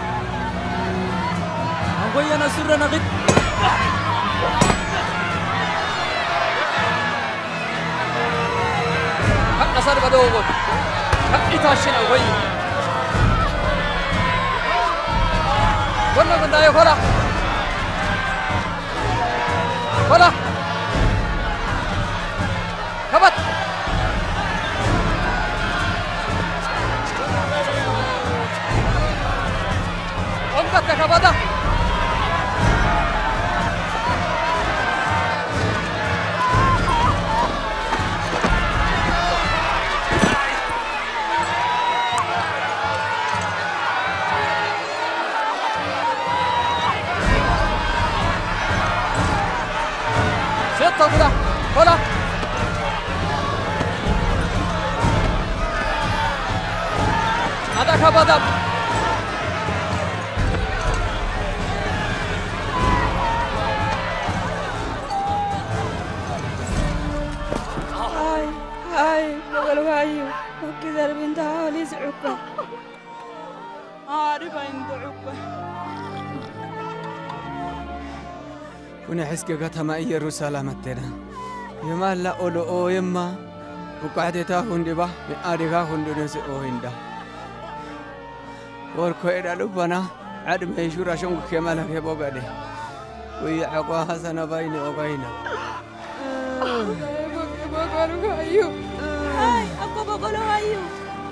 S5: Angoya na surra na git.
S14: Hakka sarba dogo. Hakki tashina hoyi. Wanna ganda yo hola. Hola. Kabat. Ongatta kabada. Setta guda. Hola. Ada kabada.
S15: هاي هاي بقول هايو وكذا البنت هالي زعقة
S3: عارفة انت عقة
S6: كوني حسكي قتما اي رسالة متنا يما لا اولو او يما وقعدي تاهون دي با بآدي كاهون دي نسي او هندا وركو إدا لبنا عد ميشورا شنك كمالا كيبو قدي ويعقوا حسنا بايني وقاينا
S15: بقول هايو هاي أكو بقول هايو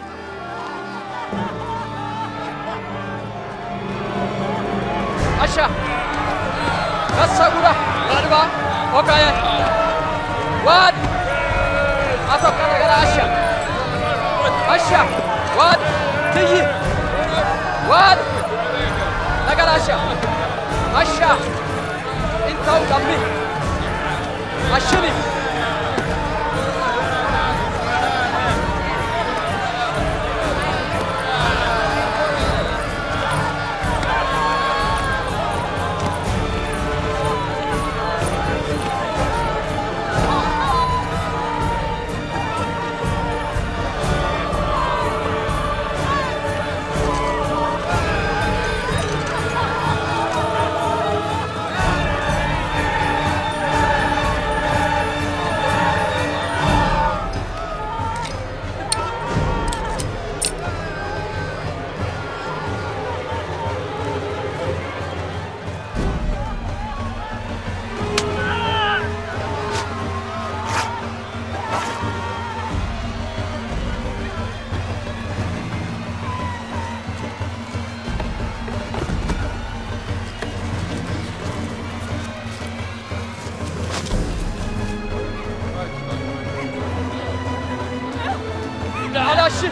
S14: Asha. Kassa guda. Ladba. Okaya. Wad. Asaf kana gara Asha. Asha. Wad. Tiji. Wad. Nagara Asha. Asha. Inta udambi. Ashini.
S5: لا على شيء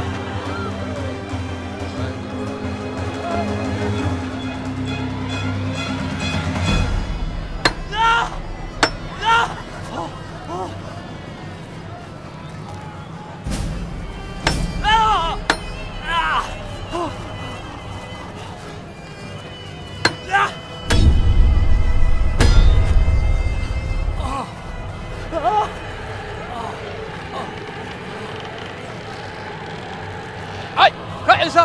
S5: لا لا هاي كعيسى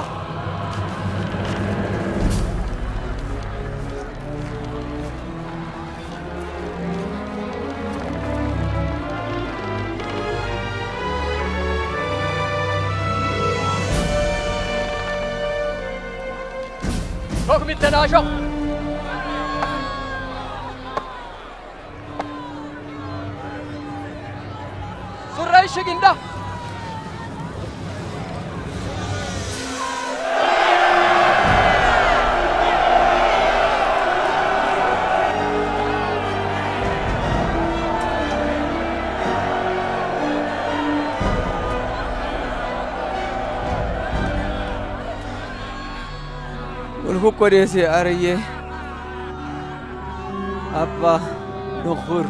S5: حكم التناشق سرعي شقنده
S12: والفوق ديسي أريه أبا نخر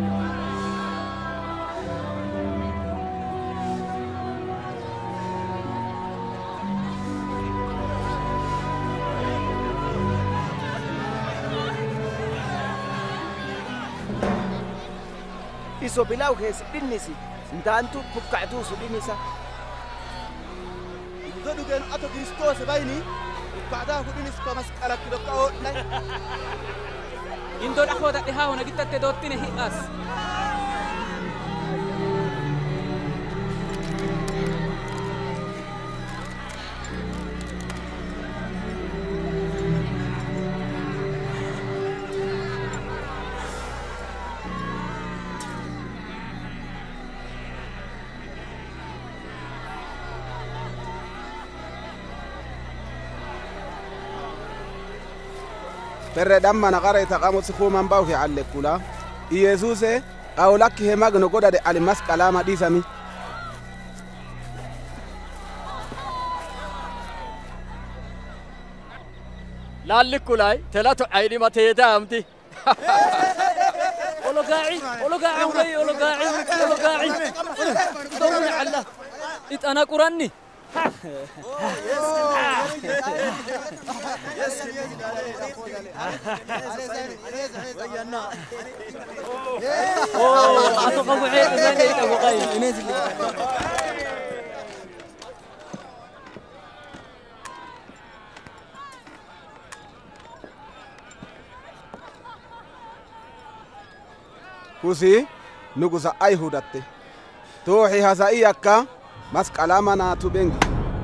S2: iso bilaw hees dhinnisi intaantu bukkactuusu dhinnisa
S13: dodugen ato kristos bayni بعدها كودينس كمس على كده كأو لا
S11: إن دون أخوة تها هنا جت تدوتين هي أس
S1: perre damma na qara ta qamu sikhu man baw fi alle kula yesuse aw lakki he magno goda de al masqala ma disami
S5: لالك كلاي ثلاثة عيني ما تيدامتي ولو قاعي ولو قاعي ولي ولو قاعي ولو قاعي دوري على إت أنا قراني اوه اتوقع عيد زين ابو قيم نزل
S1: kusi nugusa ay hudatte tohi hasaiyakka masqalama na tubengi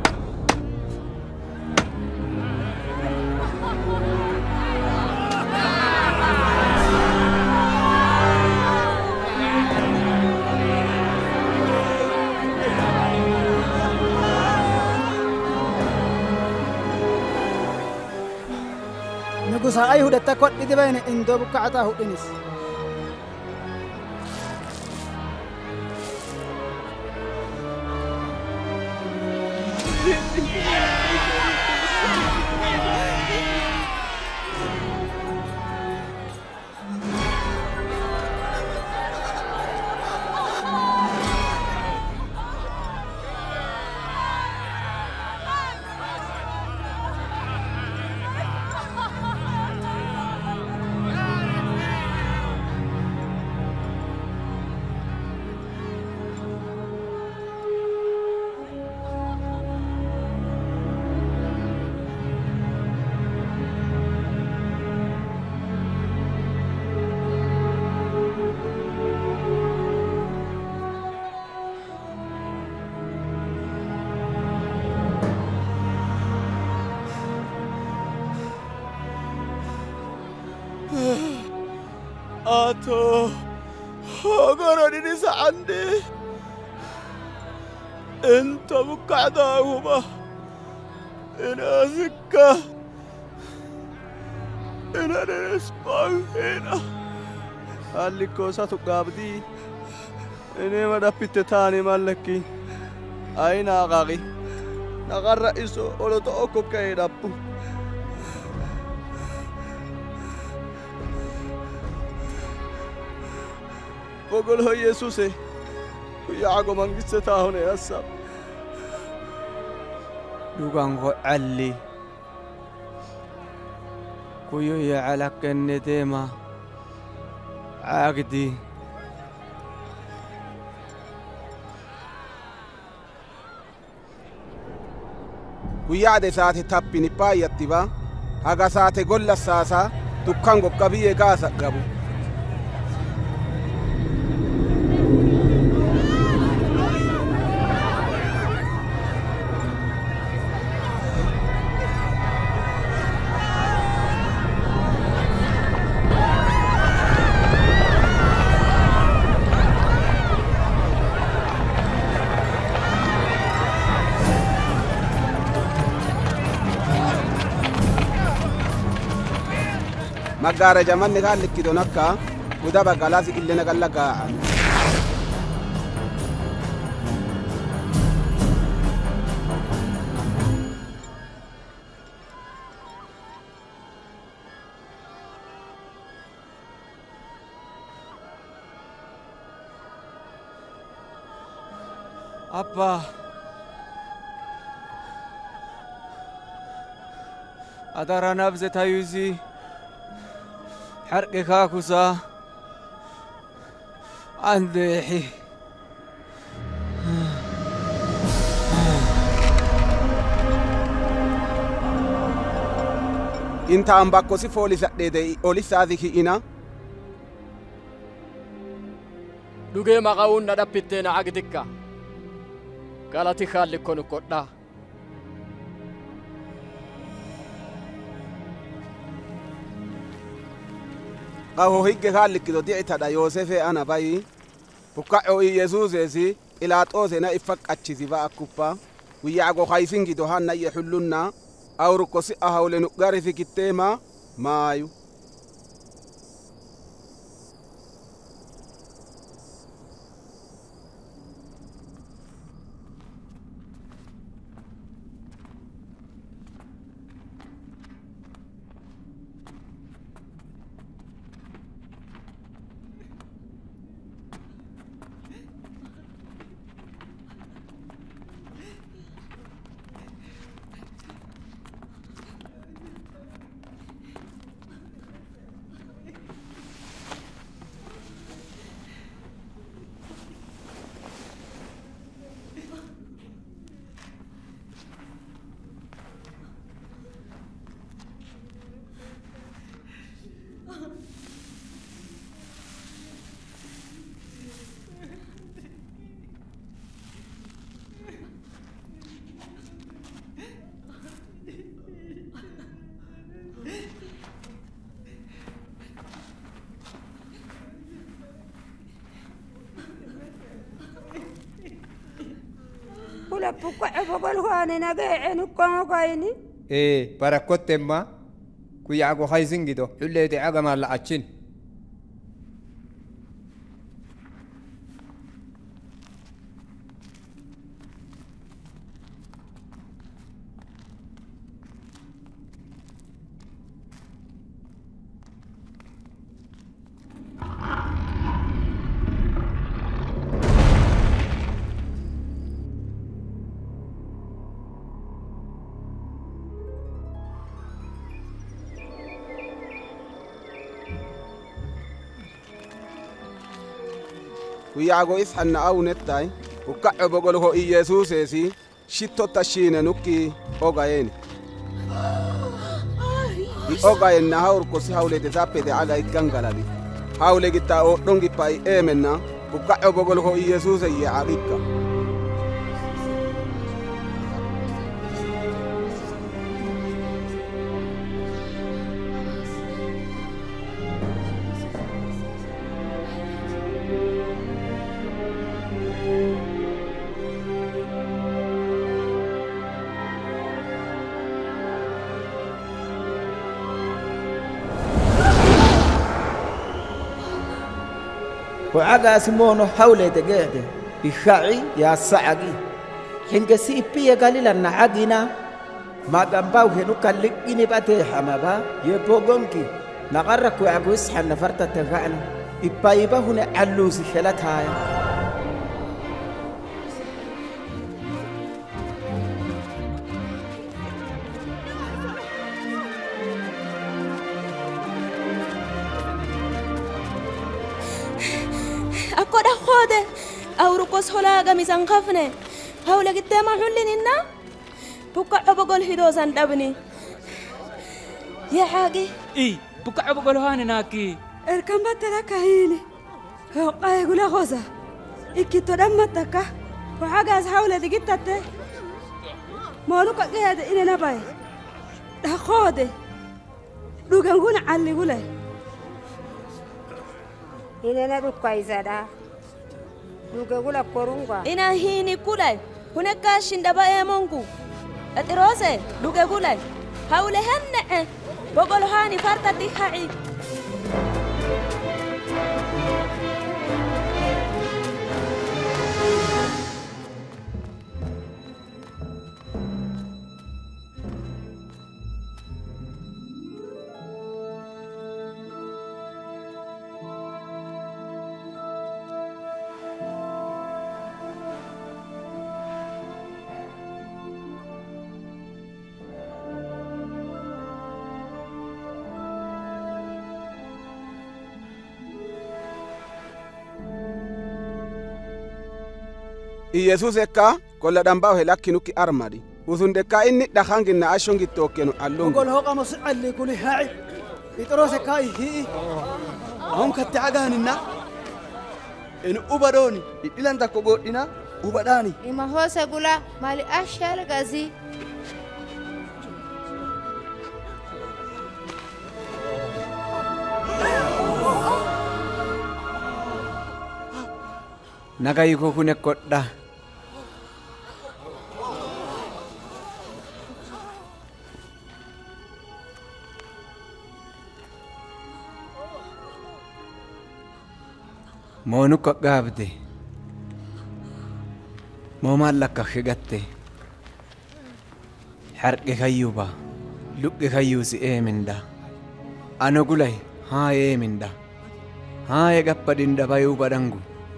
S8: nugusa ay hudatta kot dibayne indo bukata hudinis
S13: آتو هاغراني عندي انت مقعداهما انا زكا انا نسبع هنا قال لي كوساتو قابدي انا ما دفت تاني مالكي
S21: أين أغاغي نغر إسو ولو تأكو كي ربو بقول هو يسوسي ويعقو من قصة هنا يا سب
S6: دوغان غو علي كيو يعلق النديمة عقدي
S1: guyyaade saate tappini paayyattiba haga saate golla saasa tukkan gokkabiye gaasa gabu maggaara jamanne kaa likkido nakka gudaba galasi illena galla gaa'a
S6: Abba adara nabze tayuzi حرق كاكوسا عندي
S1: انت ام باكو سي فولي سديدي اولي ساذيكي انا
S14: دوغي ماغاون ندبتنا عقدك قالتي خالي كونو كودا
S1: qaho higge kallikkido di'itaɗa yosefe ana bayi fukkaƴo i yesusesi pilaxose na i faqqaccisi ba akkuppa wiyyaago haysingido han nayye hullunna awru ko si'a hawle nuqqarisi kittema maayu
S4: ولا بقى بقول هاني نجاي نكون كايني
S17: إيه بركوت ما كوي عقو خايزين جدو حلة دي عقا ما لعتشين
S1: wiyyaago ishanna awunettay fukkaƴo bogol ho i yesusesi shittotta shiine nukki ogayeni i ogayenna hawr ko si hawlede zappede aga iggangalali hawle gitta o ɗon gippa i emenna fukkaƴo bogol ho i yesuse ye aɓikka
S2: وعقا سمونه حولي دقيقة بخاعي يا سعقي
S10: hingasi ippiya galila na agina magambau henu kalligini bate hamaba ye bogonki naqarra ku agus hanna farta tagana ipaiba huna allusi helataya
S9: أكودا خودة أوركوس هلاغا ميزان خفنة هولا قدام حلننا بقع بقول هدوزان دبني يا حاجي
S11: إي بقع بقول هاني ناكي
S15: اركم بتلك هيني هو قايقول غوزة إكي تدمتك وحاجة حاولة دقيتك ما نوكا قاعد إنا نباي ده خودة لوغان قونا علي قولي
S4: إنا ندوكا إزادا لوغا قولا كورونغا
S9: إنا هيني كولاي هناك شندبا يمونغو أتروسي لوغا قولاي حاولة هنة بقول هاني فرطة تيحاعي
S1: Yesus eka kolla dambao helakki nuki armadi usundeka inni dakhangin na ashongi tokenu allungu
S8: قول هو قاموس علي كل هاي يتروس كاي هي
S20: هم كتعجاننا إن أبروني إلى أنت كبودنا أبراني
S9: إما هو سقولا مالي أشياء لغازي
S6: Nagai ko kunek koda. Monu kok gabde. Mo malaka khigatte. Harke khayuba. Lukke khayusi eminda. Ano gulai ha eminda. Ha egappadinda bayu badangu.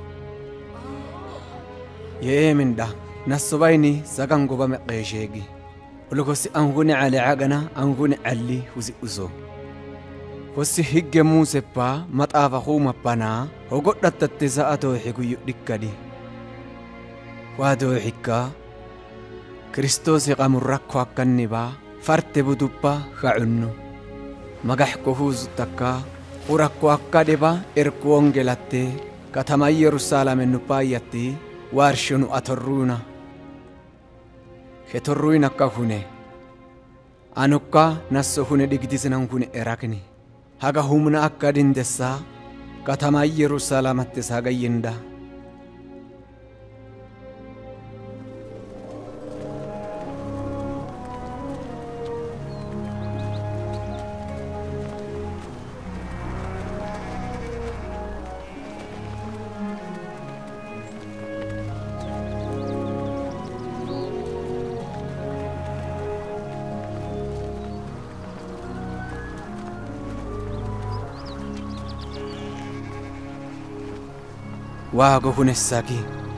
S6: يمندا نصبيني سكنكو بمقيشيغي ولكوسي أنغوني على عقنا أنغوني علي وزي أزو وسي هيجي موسى با مطافخو مبانا وقد تتسا أتوحيكو يؤدكالي وادو حكا كريستوسي قامركو أكنبا فرتبو دبا خعنو مغحكو هوزو تكا قركو أكادبا إركو أنجلاتي كتما يروسالم النباياتي وارشنو أترونا خطرونا كهونه أنوكا نسوهونه ديكتيسنا هونه إراكني هاga humna akkadin dessa katama Yerusalem tesa gayinda waago hunessaki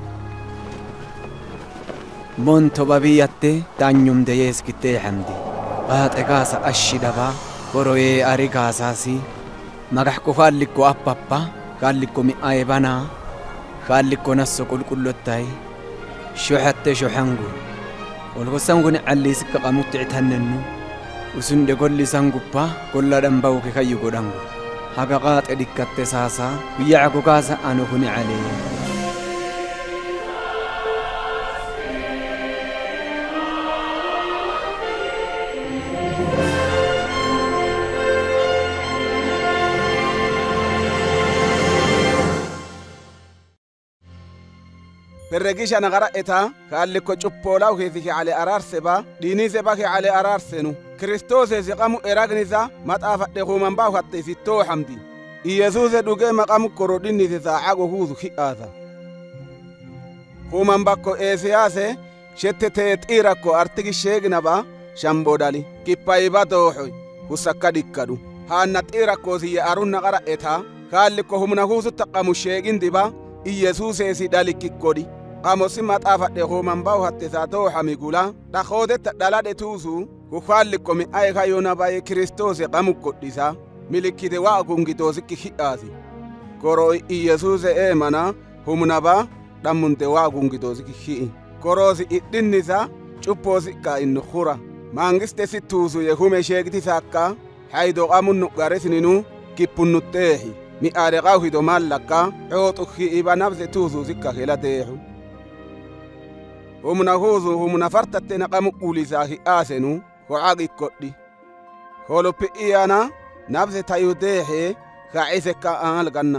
S6: monto babiyyatte tanyum deyeeskitte hamdi baaxe kaasa ashidaba koroye ari kaasaasi magaxko kaallikko appappa kaallikko mi'aye banaa kaallikko nasso qulqullottay shoxatte shoxangu olgosanguni calliisikka qamutti citannennu usunde gollisanguppa golla dhambawuke kayyu godhangu haga qaaxe dikkatte saasa guyyaco kaasa anu huni calee
S1: Perregisha nagara eta kalli ko cuppola uhethi ale ararseba dini seba ke ale ararsenu Kristos e qamu eragniza matafa de human ba hatte fitto hamdi Jesus duge maqam korodini za ago huzu khiaza human bakko esiase shette tee xiirakko artigi sheeginaba shambodali kippayiba dooxoy husakka dhikkadu haanna xiirakkoosi ye arunna qara etaa kaallikko humna huusu taqqamu sheegindiba iyesuuseesi dhalikkikkodhi qamosi maxaafadhe hoomanbawu hattesaa dooxami gula dhaqoodetta dhaladhe tuusu kukaallikko mi'aye kayonabaye kiristoose qamukkodhisa milikkite waa gungitoosikki hi'aasi koroy iyesuuse eemana humnaba dhammunte waa gungitoosikki hi'i koroosi idhinnisa cuppoosikka innu hura mangiste si tuusuye hume sheegitisaakka haydo qamunnu garesininu kippunnutteehi mi'aade qawhido mallakka cooxu hi'iba nabse tuusuusikka helateexu humna huusu humna fartattena qamu qulisaa hi'aasenu ho'aqikkodhi holoppi'iyana nabse tayudeehe ka'isekka aalganna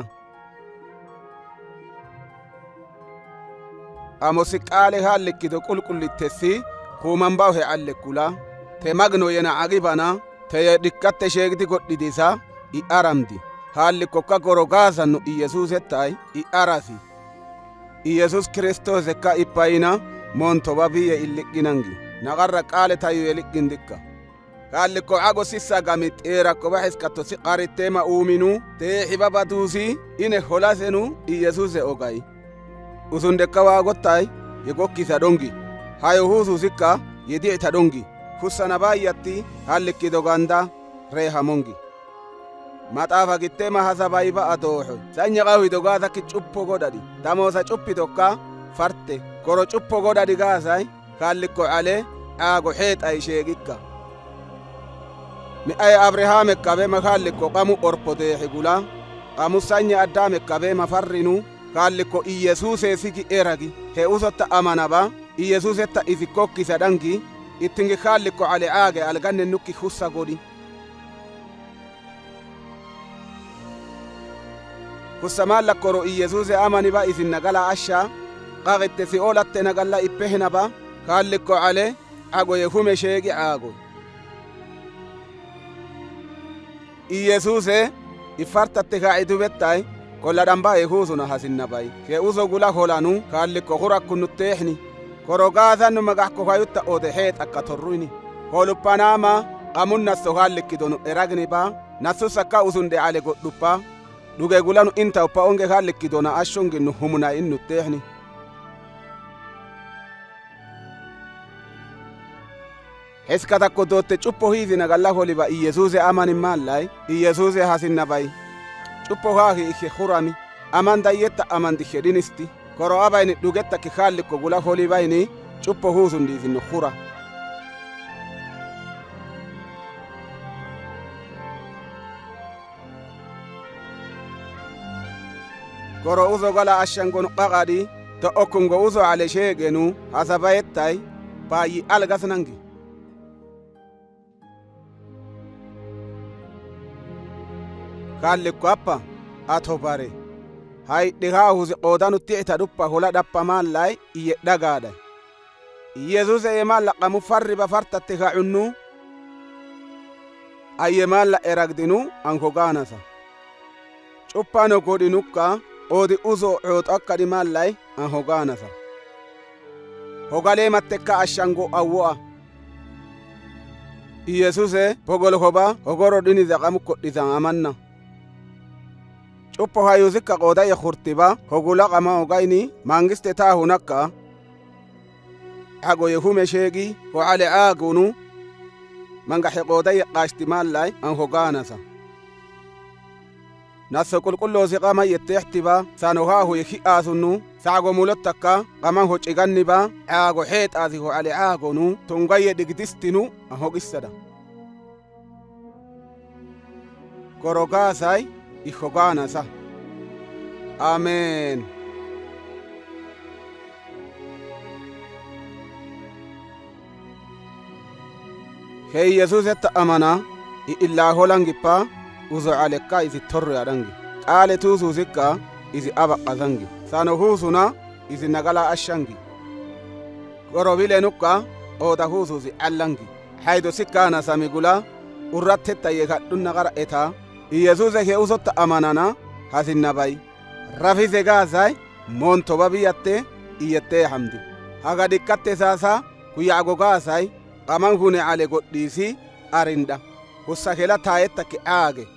S1: amosi qaale haallikkido qulqullittessi huumanbawu he allekkula te magno yena agibana teye dhikkatte sheegiti godhidisa i aramdi haallikkokka goro gaasanno iyesuusettay i arasi iyesus kiristoosekka ippayina montoba biye illiqqinangi naqarra qaale tayuye liqqindikka kaallikko ago sissa gami xeerakkoba heskatto si qaritteema uuminu tee hibaba duusi ine holasenu iyesuuse ogay usundekka waagottay ye gokkisa dhongi hayo huusuusikka ye di'ita dhongi hussanabaayyatti hallikkido ganda reehamongi maxaafa gitteema hasabayiba adooxoy sanya qawhido gaasakki cuppo godhadhi tamoosa cuppitokka farte koro cuppo godhadhi gaasay kaallikko ale aago heexay sheegikka mi'aye abrahaamekka beema kaallikko qamu orpoteehi gula qamu sanya addaamekka beema farrinu kaallikko iyesuuseesiki eragi he usotta amanaba iyesuusetta isi kokkisa dhangi ittingi kaallikko ale aage alganne nukki hussa godhi hussamaalla koro iyesuuse amaniba isin nagala ashsha qaqitte si olatte nagalla ippehinaba kaallikko ale agoye hume sheegi aago iyesuuse ifartatte kaa'idubettay kolla dhambaye huusuna hasinnabay ke uso gula holanu kaallikko hurakkunnutteehni koro gaasannu magahko kayutta ode heexakka torruyni holuppanaama qamunnasso kaallikkidonu eragniba nassusakka usunde ale godhuppa dhuge gulanu inta uppa onge kaallikkidona ashshonginnu humuna innutteehni heskatakko dootte cuppo hiisina galla holiba iyesuuse amanin maallay iyesuuse hasinnabay cuppo haahi ikke hurami amandayyetta amandi hedhinisti koro abayni dhugettakki kaallikko gula holibayni cuppo huusundiisinno hura koro uso gala ashshangonu qaqadi to okkungo uso ale sheegenu hasabayettay baayi algasnangi kaallikko appa ato bare hayɗhi haa husi qoodanu ti'ita dhuppa hula dhappa maallay iyye dhagaaday iyesuuse ye maalla qamu farriba fartatte ka'unnu ayye maalla eragdinu anko gaanasa cuppano godhinukka oodi uso cooxo akkadi maallay an hogaanasa hogaleemattekka ashshango awwo'a iyesuuse pogol hoba hogoro dhinize qamu kodhisan amanna cuppo hayusikka qoodaye hurtiba hogula qama ogayni mangiste taahunakka agoye hume sheegi ho ale aagunu mangahe qoodaye qaashti maallay an hogaanasa nasso qulqulloosi qama yetteextiba sano haahuye hi'aasunnu saago mulottakka qaman ho ciganniba aago heexaasi ho ale aagonu tungaye dhigdistinu an hogissada korogaasay ihogaanasa amen hey yesuusetta amana i illaa holangippa uso alekka isi torroyaɗangi qaale tuusuusikka isi abaqqasangi sano huusuna isi nagala ashshangi gorobilenukka ooda huusuusi allangi haydo sikkaana samigula urrattetta ye kadhunna qara eta iyesuuse ke usotta amanana hasinnabay rafise gaasay montoba biyatte iyettee hamdi aga dikkatte saasa kuyya gogaasay qaman hune ale godhiisi arinda hussa kela taayettake aage